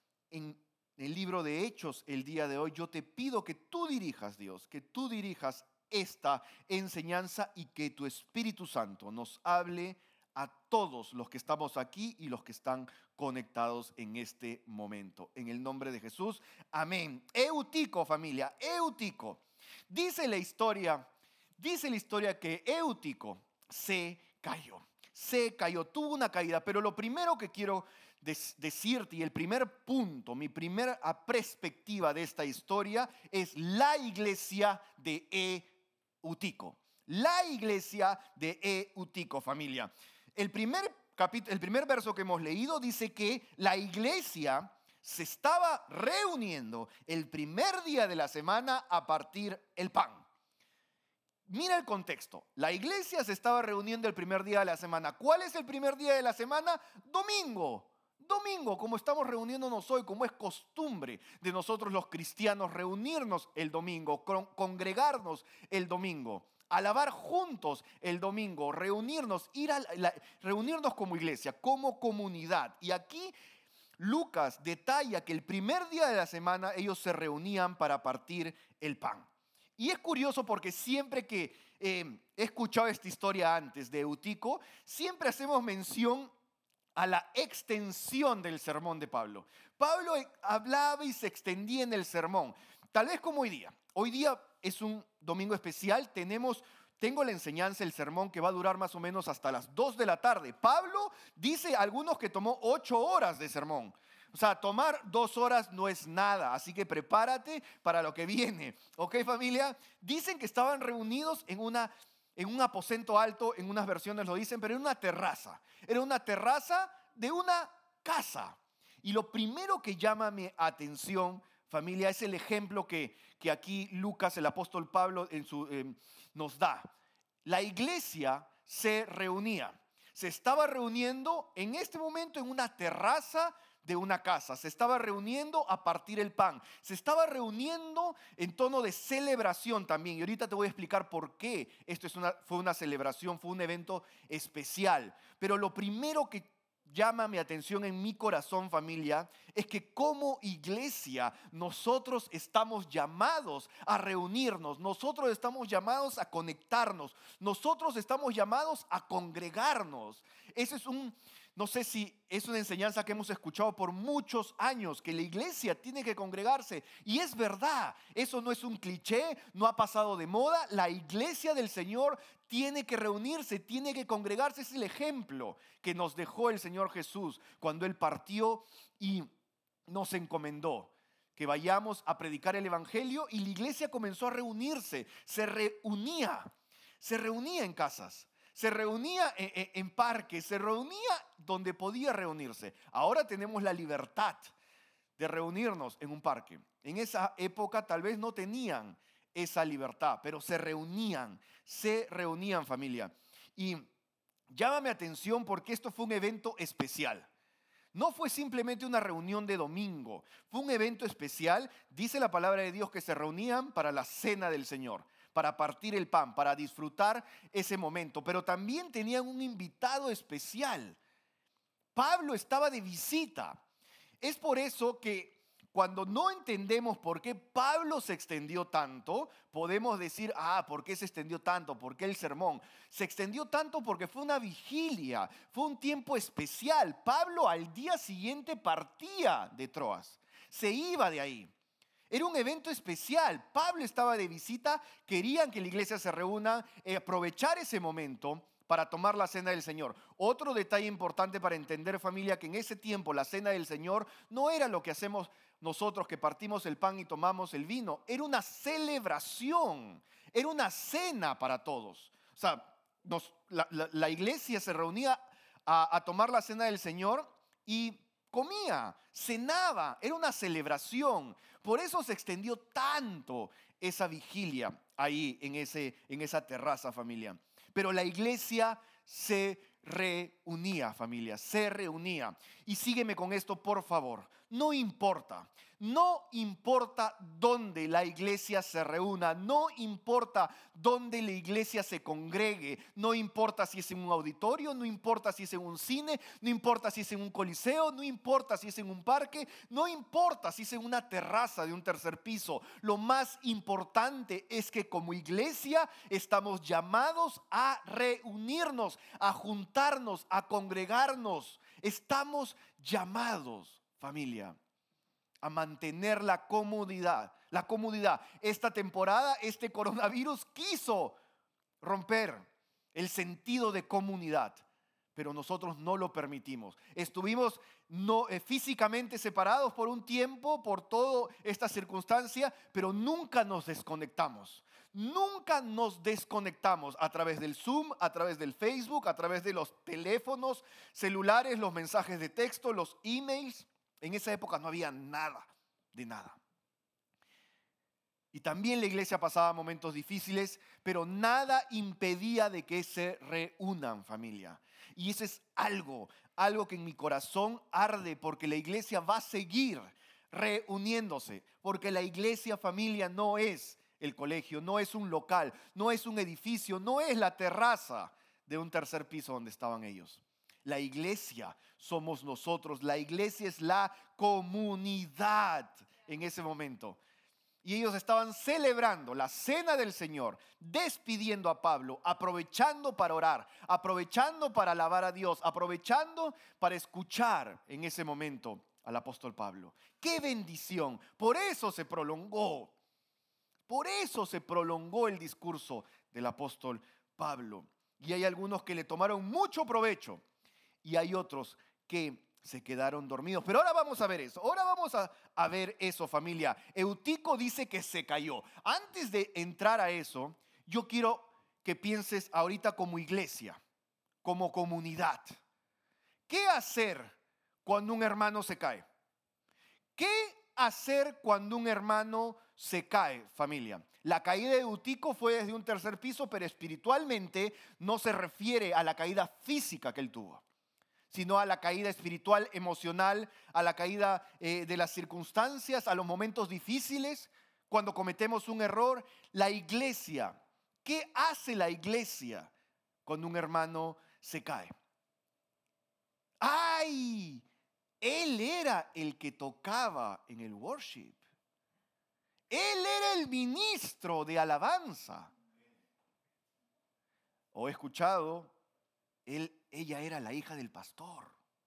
S6: en el libro de Hechos el día de hoy. Yo te pido que tú dirijas, Dios, que tú dirijas esta enseñanza y que tu Espíritu Santo nos hable a todos los que estamos aquí y los que están conectados en este momento. En el nombre de Jesús, amén. Eutico, familia, Eutico. Dice la historia, dice la historia que Eutico se cayó. Se cayó, tuvo una caída, pero lo primero que quiero des- decirte y el primer punto, mi primera perspectiva de esta historia es la iglesia de Eutico. La iglesia de Eutico, familia. El primer, capítulo, el primer verso que hemos leído dice que la iglesia se estaba reuniendo el primer día de la semana a partir el pan. Mira el contexto. La iglesia se estaba reuniendo el primer día de la semana. ¿Cuál es el primer día de la semana? Domingo. Domingo, como estamos reuniéndonos hoy, como es costumbre de nosotros los cristianos reunirnos el domingo, con- congregarnos el domingo, alabar juntos el domingo, reunirnos, ir a la- reunirnos como iglesia, como comunidad. Y aquí Lucas detalla que el primer día de la semana ellos se reunían para partir el pan. Y es curioso porque siempre que eh, he escuchado esta historia antes de Eutico, siempre hacemos mención a la extensión del sermón de Pablo. Pablo hablaba y se extendía en el sermón, tal vez como hoy día. Hoy día es un domingo especial, tenemos, tengo la enseñanza, el sermón que va a durar más o menos hasta las dos de la tarde. Pablo dice a algunos que tomó ocho horas de sermón. O sea, tomar dos horas no es nada, así que prepárate para lo que viene. ¿Ok, familia? Dicen que estaban reunidos en una... en un aposento alto, en unas versiones lo dicen, pero en una terraza. Era una terraza de una casa. Y lo primero que llama mi atención, familia, es el ejemplo que, que aquí Lucas, el apóstol Pablo, en su, eh, nos da. La iglesia se reunía. Se estaba reuniendo en este momento en una terraza de una casa. Se estaba reuniendo a partir el pan. Se estaba reuniendo en tono de celebración también. Y ahorita te voy a explicar por qué esto es una, fue una celebración, fue un evento especial. Pero lo primero que llama mi atención en mi corazón, familia, es que como iglesia nosotros estamos llamados a reunirnos, nosotros estamos llamados a conectarnos, nosotros estamos llamados a congregarnos. Ese es un... No sé si es una enseñanza que hemos escuchado por muchos años, que la iglesia tiene que congregarse. Y es verdad, eso no es un cliché, no ha pasado de moda. La iglesia del Señor tiene que reunirse, tiene que congregarse. Es el ejemplo que nos dejó el Señor Jesús cuando Él partió y nos encomendó que vayamos a predicar el evangelio. Y la iglesia comenzó a reunirse, se reunía, se reunía en casas. Se reunía en, en, en parques, se reunía donde podía reunirse. Ahora tenemos la libertad de reunirnos en un parque. En esa época tal vez no tenían esa libertad, pero se reunían, se reunían, familia. Y llámame atención porque esto fue un evento especial. No fue simplemente una reunión de domingo, fue un evento especial. Dice la palabra de Dios que se reunían para la cena del Señor, para partir el pan, para disfrutar ese momento. Pero también tenían un invitado especial. Pablo estaba de visita. Es por eso que cuando no entendemos por qué Pablo se extendió tanto, podemos decir, ah, ¿por qué se extendió tanto? ¿Por qué el sermón? Se extendió tanto porque fue una vigilia, fue un tiempo especial. Pablo al día siguiente partía de Troas, se iba de ahí. Era un evento especial. Pablo estaba de visita, querían que la iglesia se reúna, eh, aprovechar ese momento para tomar la cena del Señor. Otro detalle importante para entender, familia, que en ese tiempo la cena del Señor no era lo que hacemos nosotros, que partimos el pan y tomamos el vino. Era una celebración, era una cena para todos. O sea, nos, la, la, la iglesia se reunía a, a tomar la cena del Señor y comía, cenaba, era una celebración. Por eso se extendió tanto esa vigilia ahí en, ese, en esa terraza, familia. Pero la iglesia se reunía, familia, se reunía. Y sígueme con esto, por favor. No importa, No importa dónde la iglesia se reúna, no importa dónde la iglesia se congregue, no importa si es en un auditorio, no importa si es en un cine, no importa si es en un coliseo, no importa si es en un parque, no importa si es en una terraza de un tercer piso. Lo más importante es que como iglesia estamos llamados a reunirnos, a juntarnos, a congregarnos. Estamos llamados, familia, a mantener la comodidad, la comodidad. Esta temporada, este coronavirus quiso romper el sentido de comunidad, pero nosotros no lo permitimos. Estuvimos no, eh, físicamente separados por un tiempo, por toda esta circunstancia, pero nunca nos desconectamos. Nunca nos desconectamos a través del Zoom, a través del Facebook, a través de los teléfonos celulares, los mensajes de texto, los emails. En esa época no había nada, de nada. Y también la iglesia pasaba momentos difíciles, pero nada impedía de que se reúnan, familia. Y eso es algo, algo que en mi corazón arde, porque la iglesia va a seguir reuniéndose, porque la iglesia, familia, no es el colegio, no es un local, no es un edificio, no es la terraza de un tercer piso donde estaban ellos. La iglesia somos nosotros, la iglesia es la comunidad en ese momento. Y ellos estaban celebrando la cena del Señor, despidiendo a Pablo, aprovechando para orar, aprovechando para alabar a Dios, aprovechando para escuchar en ese momento al apóstol Pablo. ¡Qué bendición! Por eso se prolongó, por eso se prolongó el discurso del apóstol Pablo. Y hay algunos que le tomaron mucho provecho y hay otros que se quedaron dormidos. Pero ahora vamos a ver eso. Ahora vamos a, a ver eso, familia. Eutico dice que se cayó. Antes de entrar a eso, yo quiero que pienses ahorita como iglesia, como comunidad. ¿Qué hacer cuando un hermano se cae? ¿Qué hacer cuando un hermano se cae, familia? La caída de Eutico fue desde un tercer piso, pero espiritualmente no se refiere a la caída física que él tuvo, sino a la caída espiritual, emocional, a la caída eh, de las circunstancias, a los momentos difíciles, cuando cometemos un error. La iglesia, ¿qué hace la iglesia cuando un hermano se cae? ¡Ay! Él era el que tocaba en el worship. Él era el ministro de alabanza. O he escuchado, él Ella era la hija del pastor.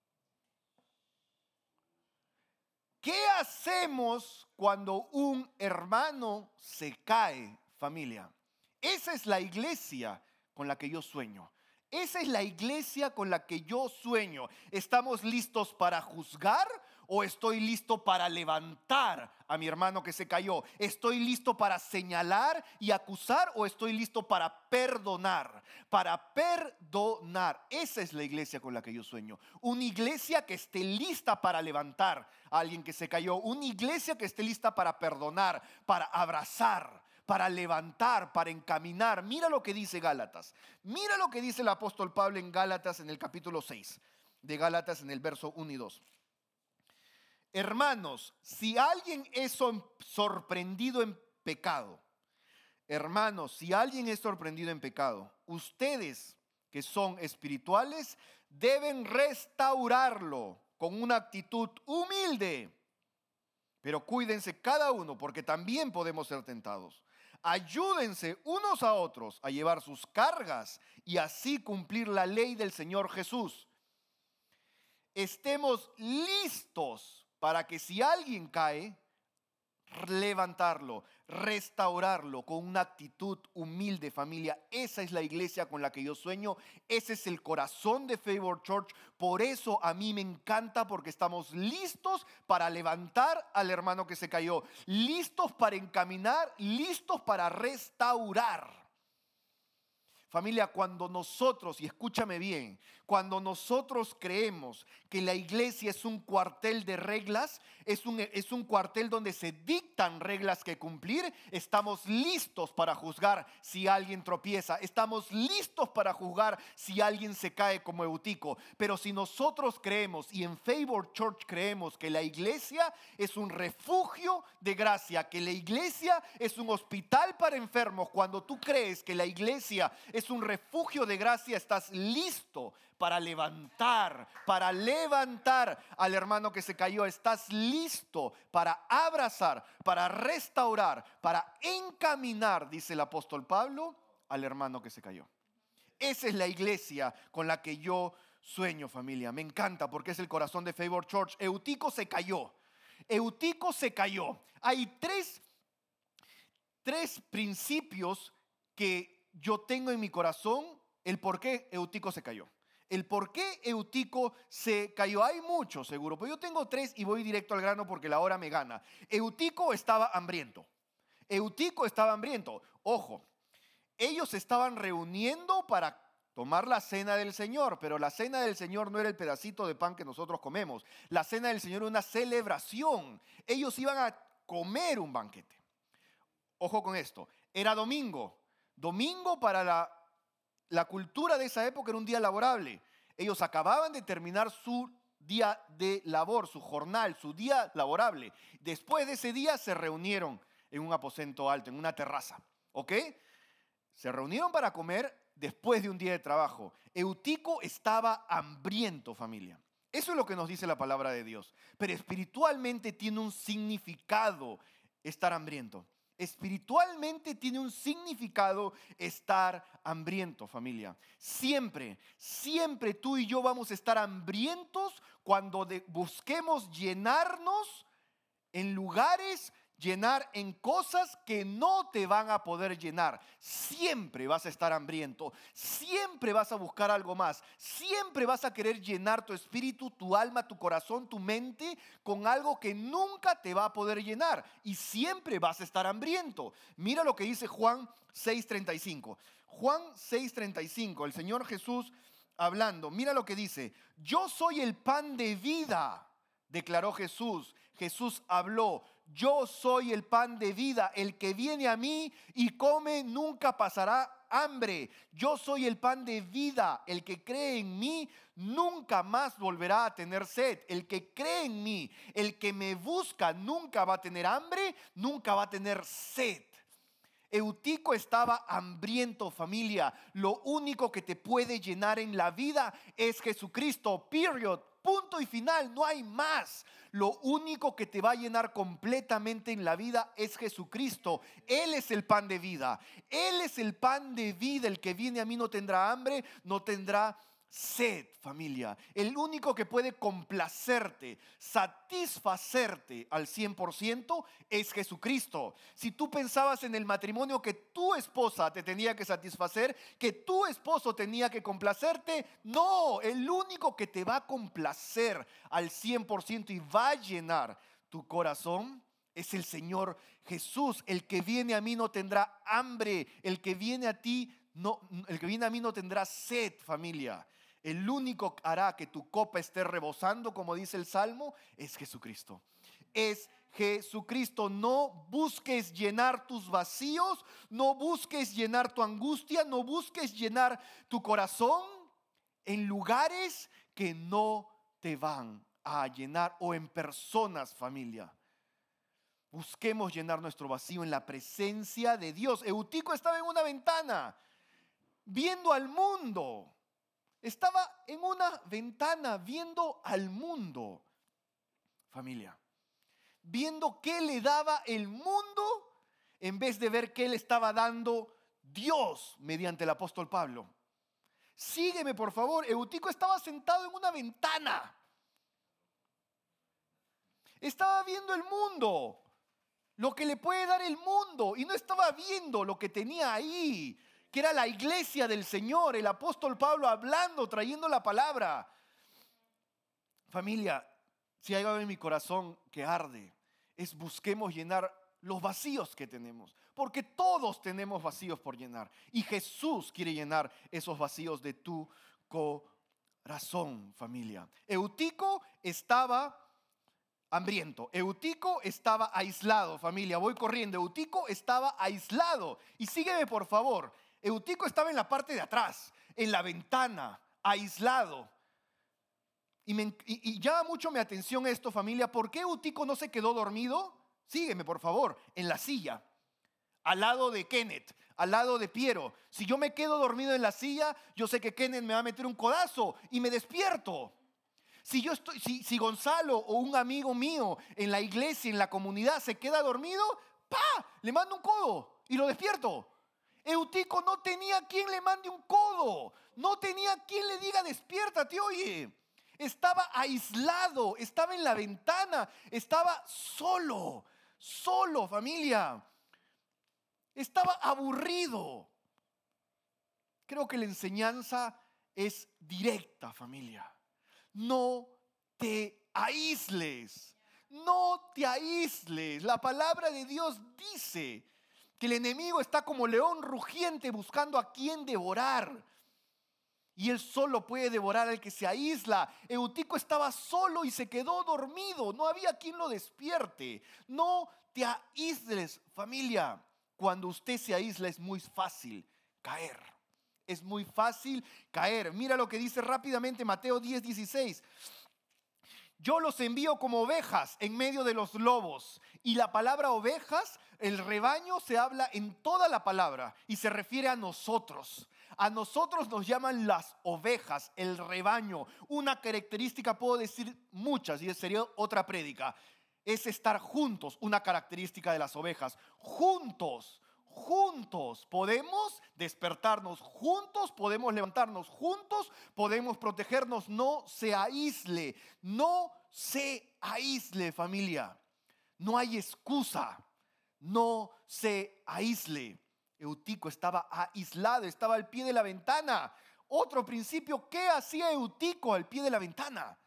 S6: ¿Qué hacemos cuando un hermano se cae, familia? Esa es la iglesia con la que yo sueño. Esa es la iglesia con la que yo sueño. ¿Estamos listos para juzgar o estoy listo para levantar a mi hermano que se cayó? ¿Estoy listo para señalar y acusar o estoy listo para perdonar? Para perdonar. Esa es la iglesia con la que yo sueño. Una iglesia que esté lista para levantar a alguien que se cayó. Una iglesia que esté lista para perdonar, para abrazar, para levantar, para encaminar. Mira lo que dice Gálatas. Mira lo que dice el apóstol Pablo en Gálatas en el capítulo seis de Gálatas en el verso uno y dos. Hermanos, si alguien es sorprendido en pecado, hermanos, si alguien es sorprendido en pecado, ustedes que son espirituales deben restaurarlo con una actitud humilde. Pero cuídense cada uno porque también podemos ser tentados. Ayúdense unos a otros a llevar sus cargas y así cumplir la ley del Señor Jesús. Estemos listos para que si alguien cae, levantarlo, restaurarlo con una actitud humilde, familia. Esa es la iglesia con la que yo sueño. Ese es el corazón de Favor Church. Por eso a mí me encanta, porque estamos listos para levantar al hermano que se cayó, listos para encaminar, listos para restaurar. Familia, cuando nosotros, y escúchame bien, cuando nosotros creemos que la iglesia es un cuartel de reglas, es un, es un cuartel donde se dictan reglas que cumplir, estamos listos para juzgar si alguien tropieza, estamos listos para juzgar si alguien se cae como Eutico. Pero si nosotros creemos, y en Favor Church creemos, que la iglesia es un refugio de gracia, que la iglesia es un hospital para enfermos, cuando tú crees que la iglesia es un refugio de gracia, estás listo para levantar, para levantar al hermano que se cayó. Estás listo para abrazar, para restaurar, para encaminar, dice el apóstol Pablo, al hermano que se cayó. Esa es la iglesia con la que yo sueño, familia. Me encanta porque es el corazón de Favor Church. Eutico se cayó. Eutico se cayó. Hay tres, tres principios que yo tengo en mi corazón, el por qué Eutico se cayó. El por qué Eutico se cayó. Hay muchos seguro, pero yo tengo tres y voy directo al grano porque la hora me gana. Eutico estaba hambriento. Eutico estaba hambriento. Ojo, ellos estaban reuniendo para tomar la cena del Señor, pero la cena del Señor no era el pedacito de pan que nosotros comemos. La cena del Señor era una celebración. Ellos iban a comer un banquete. Ojo con esto, era domingo. Domingo para la, la cultura de esa época era un día laborable. Ellos acababan de terminar su día de labor, su jornal, su día laborable. Después de ese día se reunieron en un aposento alto, en una terraza. ¿Ok? Se reunieron para comer después de un día de trabajo. Eutico estaba hambriento, familia. Eso es lo que nos dice la palabra de Dios. Pero espiritualmente tiene un significado estar hambriento. Espiritualmente tiene un significado estar hambriento, familia. Siempre, siempre tú y yo vamos a estar hambrientos cuando de, busquemos llenarnos en lugares, llenar en cosas que no te van a poder llenar. Siempre vas a estar hambriento, siempre vas a buscar algo más, siempre vas a querer llenar tu espíritu, tu alma, tu corazón, tu mente con algo que nunca te va a poder llenar, y siempre vas a estar hambriento. Mira lo que dice Juan seis treinta y cinco. Juan seis treinta y cinco, el Señor Jesús hablando, mira lo que dice: yo soy el pan de vida, declaró Jesús. Jesús habló: yo soy el pan de vida, el que viene a mí y come nunca pasará hambre. Yo soy el pan de vida, el que cree en mí nunca más volverá a tener sed. El que cree en mí, el que me busca nunca va a tener hambre, nunca va a tener sed. Eutico estaba hambriento, familia. Lo único que te puede llenar en la vida es Jesucristo, period. Punto y final, no hay más. Lo único que te va a llenar completamente en la vida es Jesucristo. Él es el pan de vida. Él es el pan de vida. El que viene a mí no tendrá hambre, no tendrá sed, familia. El único que puede complacerte, satisfacerte al cien por ciento es Jesucristo. Si tú pensabas en el matrimonio que tu esposa te tenía que satisfacer, que tu esposo tenía que complacerte, no, el único que te va a complacer al cien por ciento y va a llenar tu corazón es el Señor Jesús. El que viene a mí no tendrá hambre, el que viene a ti no, el que viene a mí no tendrá sed, familia. El único que hará que tu copa esté rebosando, como dice el Salmo, es Jesucristo. Es Jesucristo. No busques llenar tus vacíos, no busques llenar tu angustia, no busques llenar tu corazón en lugares que no te van a llenar, o en personas, familia. Busquemos llenar nuestro vacío en la presencia de Dios. Eutico estaba en una ventana viendo al mundo. Estaba en una ventana viendo al mundo, familia, viendo qué le daba el mundo en vez de ver qué le estaba dando Dios mediante el apóstol Pablo. Sígueme, por favor. Eutico estaba sentado en una ventana. Estaba viendo el mundo, lo que le puede dar el mundo, y no estaba viendo lo que tenía ahí, que era la iglesia del Señor, el apóstol Pablo hablando, trayendo la palabra. Familia, si hay algo en mi corazón que arde, es busquemos llenar los vacíos que tenemos. porque todos tenemos vacíos por llenar. Y Jesús quiere llenar esos vacíos de tu corazón, familia. Eutico estaba hambriento. Eutico estaba aislado, familia. Voy corriendo. Eutico estaba aislado. Y sígueme, por favor. Eutico estaba en la parte de atrás, en la ventana, aislado. Y, me, y, y llama mucho mi atención esto, familia. ¿Por qué Eutico no se quedó dormido? Sígueme, por favor. En la silla, al lado de Kenneth, al lado de Piero. Si yo me quedo dormido en la silla, yo sé que Kenneth me va a meter un codazo y me despierto. Si, yo estoy, si, si Gonzalo o un amigo mío en la iglesia, en la comunidad, se queda dormido, ¡pa! Le mando un codo y lo despierto. Eutico no tenía quien le mande un codo. No tenía quien le diga despiértate, oye. Estaba aislado, estaba en la ventana, estaba solo, solo, familia. Estaba aburrido. Creo que la enseñanza es directa, familia. No te aísles, no te aísles. La palabra de Dios dice que el enemigo está como león rugiente buscando a quien devorar. Y él solo puede devorar al que se aísla. Eutico estaba solo y se quedó dormido. No había quien lo despierte. No te aísles, familia. Cuando usted se aísla es muy fácil caer. Es muy fácil caer. Mira lo que dice rápidamente Mateo diez, dieciséis. Yo los envío como ovejas en medio de los lobos. Y la palabra ovejas, el rebaño, se habla en toda la palabra y se refiere a nosotros. A nosotros nos llaman las ovejas, el rebaño. Una característica, puedo decir muchas, y sería otra prédica, es estar juntos, una característica de las ovejas. Juntos, juntos podemos despertarnos, juntos podemos levantarnos, juntos podemos protegernos. No se aísle, no se aísle, familia. No hay excusa, no se aísle. Eutico estaba aislado, estaba al pie de la ventana. Otro principio, ¿qué hacía Eutico al pie de la ventana?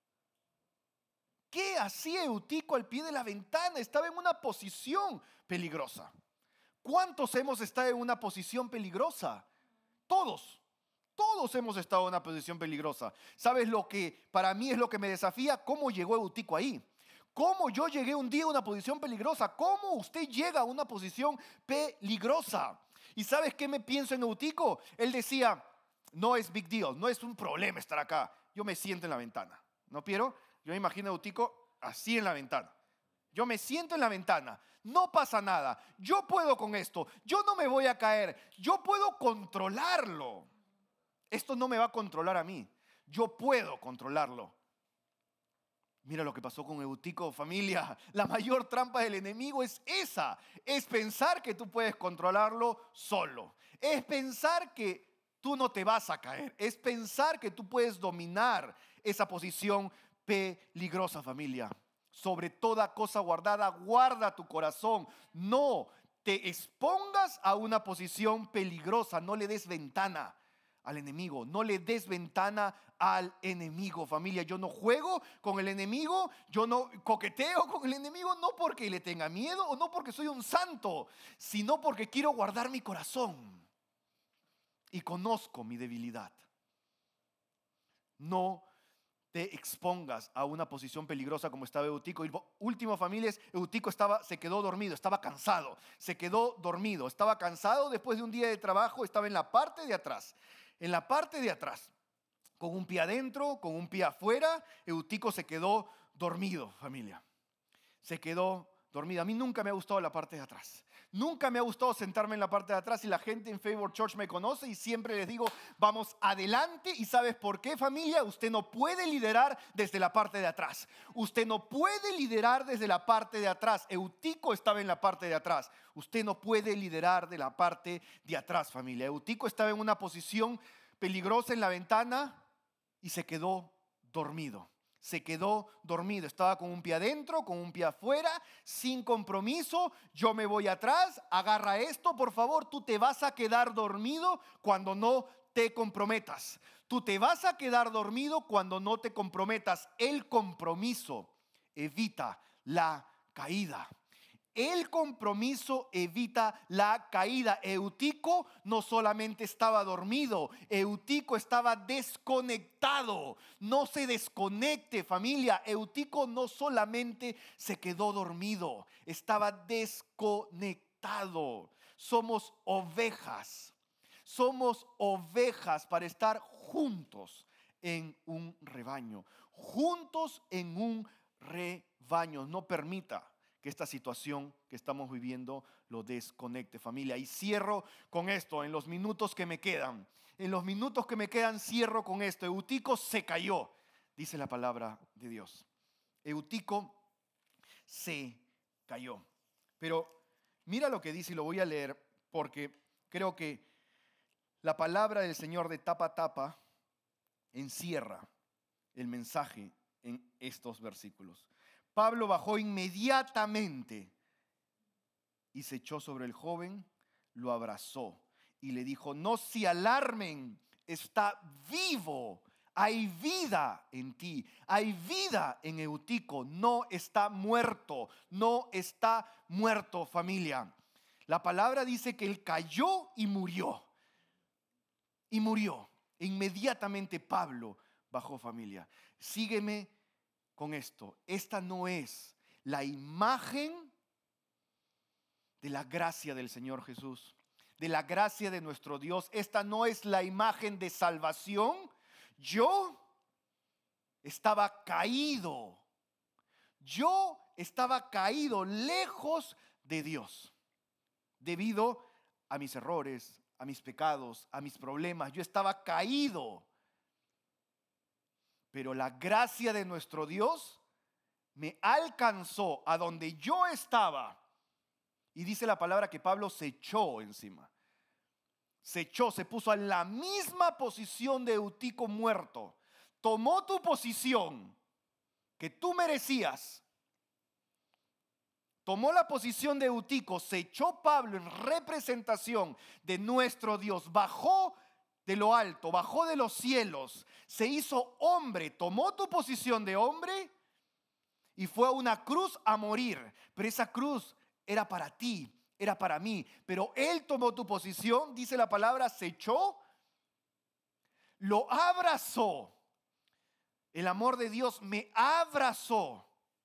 S6: ¿Qué hacía Eutico al pie de la ventana? Estaba en una posición peligrosa. ¿Cuántos hemos estado en una posición peligrosa? Todos, todos hemos estado en una posición peligrosa. ¿Sabes lo que para mí es lo que me desafía? ¿Cómo llegó Eutico ahí? ¿Cómo yo llegué un día a una posición peligrosa? ¿Cómo usted llega a una posición peligrosa? ¿Y sabes qué me pienso en Eutico? Él decía, no es big deal, no es un problema estar acá. Yo me siento en la ventana, ¿no, Piero? Yo me imagino a Eutico así en la ventana. Yo me siento en la ventana, no pasa nada. Yo puedo con esto, yo no me voy a caer. Yo puedo controlarlo. Esto no me va a controlar a mí. Yo puedo controlarlo. Mira lo que pasó con Eutico, familia. La mayor trampa del enemigo es esa. Es pensar que tú puedes controlarlo solo. Es pensar que tú no te vas a caer. Es pensar que tú puedes dominar esa posición peligrosa, familia. Sobre toda cosa guardada, guarda tu corazón. No te expongas a una posición peligrosa. No le des ventana al enemigo, no le des ventana al enemigo, familia. Yo no juego con el enemigo, yo no coqueteo con el enemigo, no porque le tenga miedo o no porque soy un santo, sino porque quiero guardar mi corazón y conozco mi debilidad. No te expongas a una posición peligrosa como estaba Eutico. Y último, familia, Eutico estaba, se quedó dormido, estaba cansado, se quedó dormido, estaba cansado después de un día de trabajo, estaba en la parte de atrás. En la parte de atrás, con un pie adentro, con un pie afuera, Eutico se quedó dormido, familia. Se quedó dormido. A mí nunca me ha gustado la parte de atrás. Nunca me ha gustado sentarme en la parte de atrás y la gente en Favor Church me conoce y siempre les digo, vamos adelante. ¿Y sabes por qué, familia? Usted no puede liderar desde la parte de atrás. Usted no puede liderar desde la parte de atrás. Eutico estaba en la parte de atrás. Usted no puede liderar de la parte de atrás, familia. Eutico estaba en una posición peligrosa en la ventana y se quedó dormido. Se quedó dormido, estaba con un pie adentro, con un pie afuera, sin compromiso. Yo me voy atrás, agarra esto, por favor. Tú te vas a quedar dormido cuando no te comprometas. Tú te vas a quedar dormido cuando no te comprometas. El compromiso evita la caída. el compromiso evita la caída. Eutico no solamente estaba dormido, Eutico estaba desconectado. No se desconecte, familia. Eutico no solamente se quedó dormido, estaba desconectado. Somos ovejas. Somos ovejas para estar juntos en un rebaño. Juntos en un rebaño. No permita que esta situación que estamos viviendo lo desconecte, familia. Y cierro con esto en los minutos que me quedan. En los minutos que me quedan cierro con esto. Eutico se cayó, dice la palabra de Dios. Eutico se cayó. Pero mira lo que dice y lo voy a leer porque creo que la palabra del Señor de tapa a tapa encierra el mensaje en estos versículos. Pablo bajó inmediatamente y se echó sobre el joven, lo abrazó y le dijo: no se alarmen, está vivo, hay vida en ti, hay vida en Eutico, no está muerto, no está muerto, familia. La palabra dice que él cayó y murió, y murió. Inmediatamente Pablo bajó, familia. Sígueme con esto. Esta no es la imagen de la gracia del Señor Jesús, de la gracia de nuestro Dios. Esta no es la imagen de salvación. Yo estaba caído. Yo estaba caído lejos de Dios debido a mis errores, a mis pecados, a mis problemas. Yo estaba caído. Pero la gracia de nuestro Dios me alcanzó a donde yo estaba. Y dice la palabra que Pablo se echó encima. Se echó, se puso en la misma posición de Eutico muerto. Tomó tu posición que tú merecías. Tomó la posición de Eutico, se echó Pablo en representación de nuestro Dios. Bajó de lo alto, bajó de los cielos, se hizo hombre, tomó tu posición de hombre y fue a una cruz a morir. Pero esa cruz era para ti, era para mí. Pero él tomó tu posición, dice la palabra, se echó, lo abrazó. El amor de Dios me abrazó.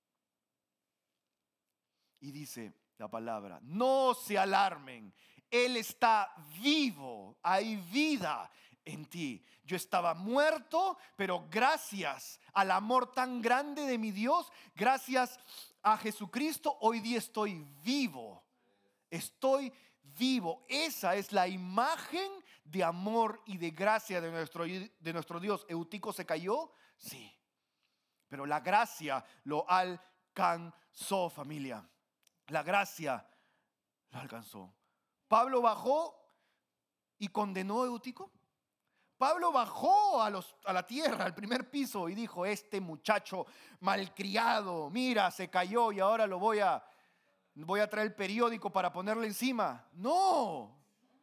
S6: Y dice la palabra: no se alarmen, Él está vivo, hay vida en ti. Yo estaba muerto, pero gracias al amor tan grande de mi Dios, gracias a Jesucristo, hoy día estoy vivo. Estoy vivo. Esa es la imagen de amor y de gracia de nuestro, de nuestro Dios. ¿Eutico se cayó? Sí. Pero la gracia lo alcanzó, familia. La gracia lo alcanzó. Pablo bajó y condenó a Eutico. Pablo bajó a, los, a la tierra, al primer piso, y dijo: este muchacho malcriado, mira, se cayó y ahora lo voy a, voy a traer el periódico para ponerle encima. No.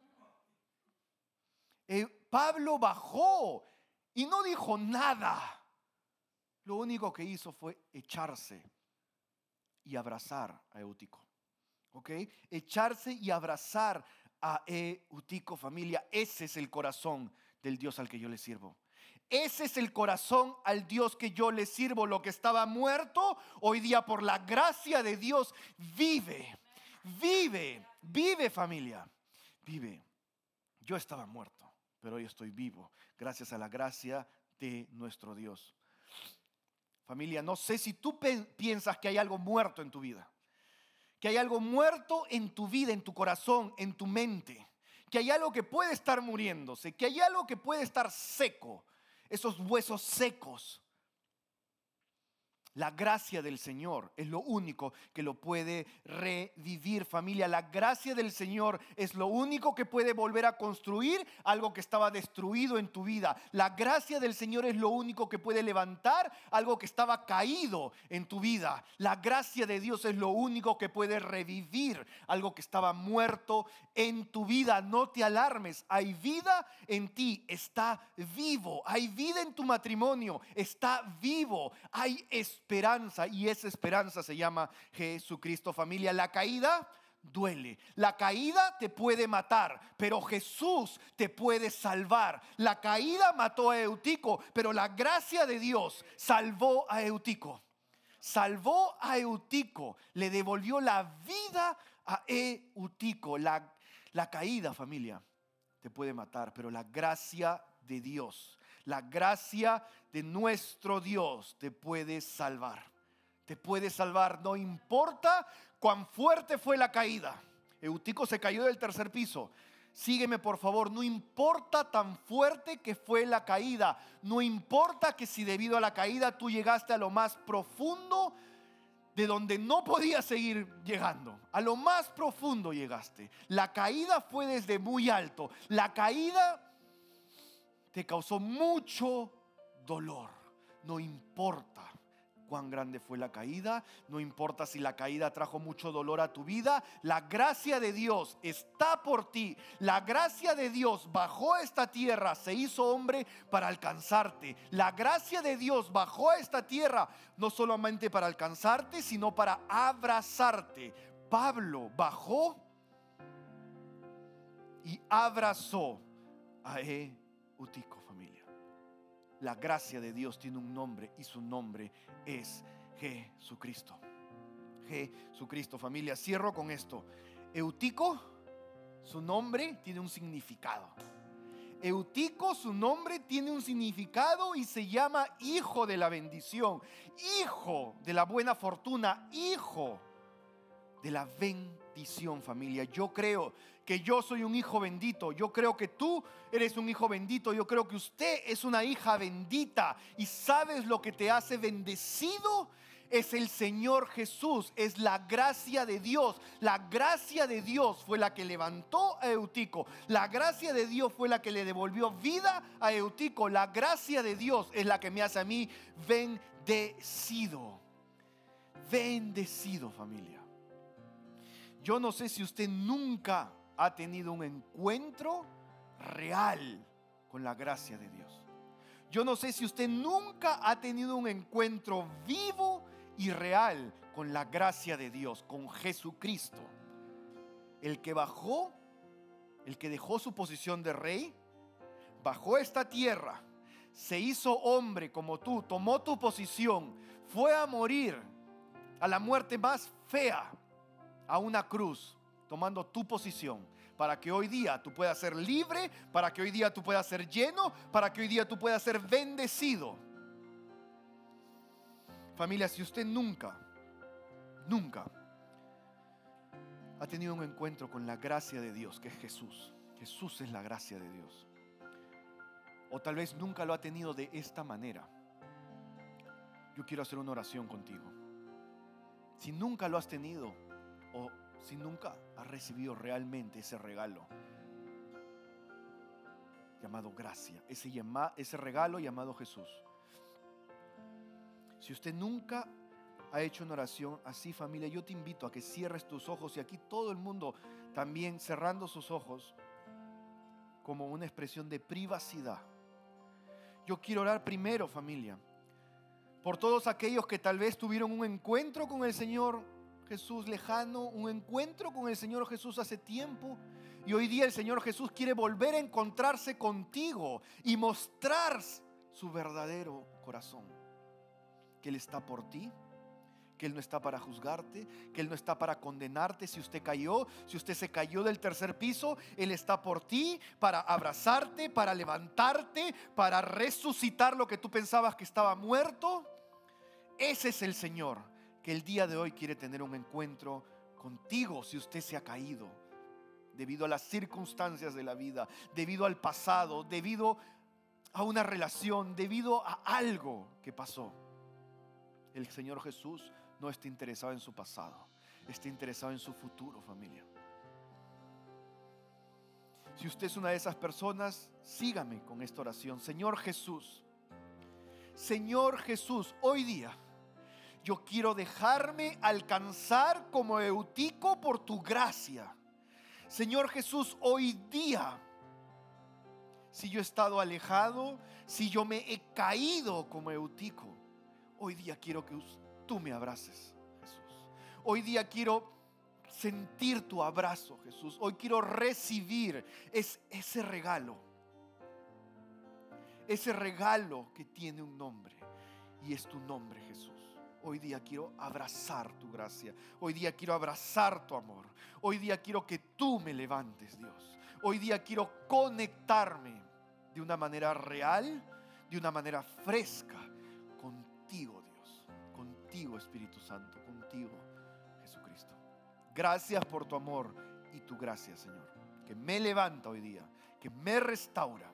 S6: Eh, Pablo bajó y no dijo nada. Lo único que hizo fue echarse y abrazar a Eutico. ¿Ok? Echarse y abrazar a Eutico, familia. Ese es el corazón del Dios al que yo le sirvo. Ese es el corazón al Dios que yo le sirvo. Lo que estaba muerto, hoy día por la gracia de Dios vive. Vive, vive, familia. Vive. Yo estaba muerto, pero hoy estoy vivo gracias a la gracia de nuestro Dios. Familia, no sé si tú piensas que hay algo muerto en tu vida, que hay algo muerto en tu vida, en tu corazón, en tu mente, que hay algo que puede estar muriéndose, que hay algo que puede estar seco, esos huesos secos. La gracia del Señor es lo único que lo puede revivir, familia. La gracia del Señor es lo único que puede volver a construir algo que estaba destruido en tu vida. La gracia del Señor es lo único que puede levantar algo que estaba caído en tu vida. La gracia de Dios es lo único que puede revivir algo que estaba muerto en tu vida. No te alarmes, hay vida en ti, está vivo. Hay vida en tu matrimonio, está vivo. Hay esperanza. esperanza y esa esperanza se llama Jesucristo, familia. La caída duele. La caída te puede matar, pero Jesús te puede salvar. La caída mató a Eutico, pero la gracia de Dios salvó a Eutico. Salvó a Eutico, le devolvió la vida a Eutico. La, la caída, familia, te puede matar, pero la gracia de Dios, la gracia de nuestro Dios te puede salvar. Te puede salvar, no importa cuán fuerte fue la caída. Eutico se cayó del tercer piso. Sígueme, por favor. No importa tan fuerte que fue la caída. No importa que si debido a la caída tú llegaste a lo más profundo de donde no podías seguir llegando. A lo más profundo llegaste. La caída fue desde muy alto. La caída te causó mucho dolor. No importa cuán grande fue la caída, no importa si la caída trajo mucho dolor a tu vida, la gracia de Dios está por ti. La gracia de Dios bajó a esta tierra, se hizo hombre para alcanzarte. La gracia de Dios bajó a esta tierra no solamente para alcanzarte, sino para abrazarte. Pablo bajó y abrazó a Eutico, familia. La gracia de Dios tiene un nombre y su nombre es Jesucristo. Jesucristo, familia. Cierro con esto. Eutico, su nombre tiene un significado. Eutico, su nombre tiene un significado y se llama hijo de la bendición, hijo de la buena fortuna, hijo de la bendición, familia. Yo creo que yo soy un hijo bendito. Yo creo que tú eres un hijo bendito. Yo creo que usted es una hija bendita. Y sabes lo que te hace bendecido es el Señor Jesús. Es la gracia de Dios. La gracia de Dios fue la que levantó a Eutico. La gracia de Dios fue la que le devolvió vida a Eutico. La gracia de Dios es la que me hace a mí bendecido. Bendecido, familia. Yo no sé si usted nunca ha tenido un encuentro real con la gracia de Dios. Yo no sé si usted nunca ha tenido un encuentro vivo y real con la gracia de Dios, con Jesucristo. El que bajó, el que dejó su posición de rey, bajó a esta tierra, se hizo hombre como tú, tomó tu posición, fue a morir a la muerte más fea, a una cruz, tomando tu posición, para que hoy día tú puedas ser libre, para que hoy día tú puedas ser lleno, para que hoy día tú puedas ser bendecido. Familia, si usted nunca, nunca ha tenido un encuentro con la gracia de Dios, que es Jesús, Jesús es la gracia de Dios, o tal vez nunca lo ha tenido de esta manera, yo quiero hacer una oración contigo. Si nunca lo has tenido, o si nunca has recibido realmente ese regalo llamado gracia, ese, llama, ese regalo llamado Jesús. Si usted nunca ha hecho una oración así, familia, yo te invito a que cierres tus ojos, y aquí todo el mundo también cerrando sus ojos como una expresión de privacidad. Yo quiero orar primero, familia, por todos aquellos que tal vez tuvieron un encuentro con el Señor Jesús lejano, un encuentro con el Señor Jesús hace tiempo, y hoy día el Señor Jesús quiere volver a encontrarse contigo y mostrar su verdadero corazón, que Él está por ti, que Él no está para juzgarte, que Él no está para condenarte. Si usted cayó, si usted se cayó del tercer piso, Él está por ti para abrazarte, para levantarte, para resucitar lo que tú pensabas que estaba muerto. Ese es el Señor, que el día de hoy quiere tener un encuentro contigo si usted se ha caído debido a las circunstancias de la vida, debido al pasado, debido a una relación, debido a algo que pasó. El Señor Jesús no está interesado en su pasado, está interesado en su futuro, familia. Si usted es una de esas personas, sígame con esta oración. Señor Jesús, Señor Jesús, hoy día yo quiero dejarme alcanzar como Eutico por tu gracia. Señor Jesús, hoy día, si yo he estado alejado, si yo me he caído como Eutico, hoy día quiero que tú me abraces, Jesús. Hoy día quiero sentir tu abrazo, Jesús. Hoy quiero recibir es, ese regalo. Ese regalo que tiene un nombre. Y es tu nombre, Jesús. Hoy día quiero abrazar tu gracia. Hoy día quiero abrazar tu amor. Hoy día quiero que tú me levantes, Dios. Hoy día quiero conectarme de una manera real, de una manera fresca, contigo, Dios. Contigo, Espíritu Santo. Contigo, Jesucristo. Gracias por tu amor y tu gracia, Señor. Que me levanta hoy día, que me restaura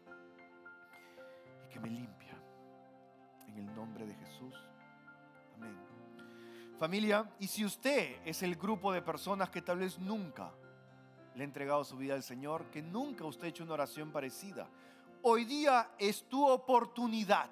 S6: y que me limpia. En el nombre de Jesús. Amén. Familia, y si usted es el grupo de personas que tal vez nunca le ha entregado su vida al Señor, que nunca usted ha hecho una oración parecida, hoy día es tu oportunidad.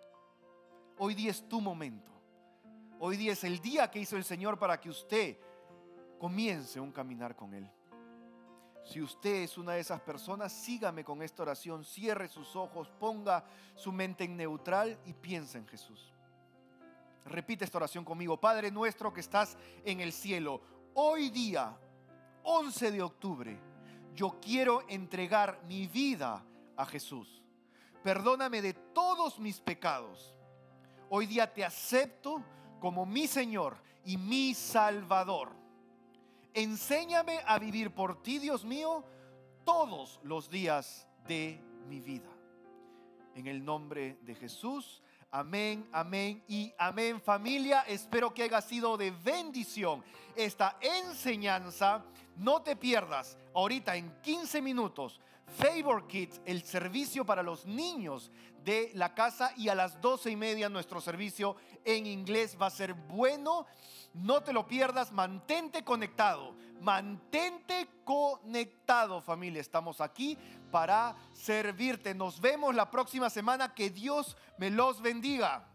S6: Hoy día es tu momento. Hoy día es el día que hizo el Señor para que usted comience un caminar con Él. Si usted es una de esas personas, sígame con esta oración, cierre sus ojos, ponga su mente en neutral y piensa en Jesús. Repite esta oración conmigo. Padre nuestro que estás en el cielo, hoy día, once de octubre, yo quiero entregar mi vida a Jesús. Perdóname de todos mis pecados. Hoy día te acepto como mi Señor y mi Salvador. Enséñame a vivir por ti, Dios mío, todos los días de mi vida. En el nombre de Jesús, amén, amén y amén. Familia, espero que haya sido de bendición esta enseñanza. No te pierdas, ahorita en quince minutos, Favor Kids, el servicio para los niños de la casa, y a las doce y media nuestro servicio en inglés va a ser bueno. No te lo pierdas, mantente conectado, mantente conectado, familia. Estamos aquí para servirte. Nos vemos la próxima semana. Que Dios me los bendiga.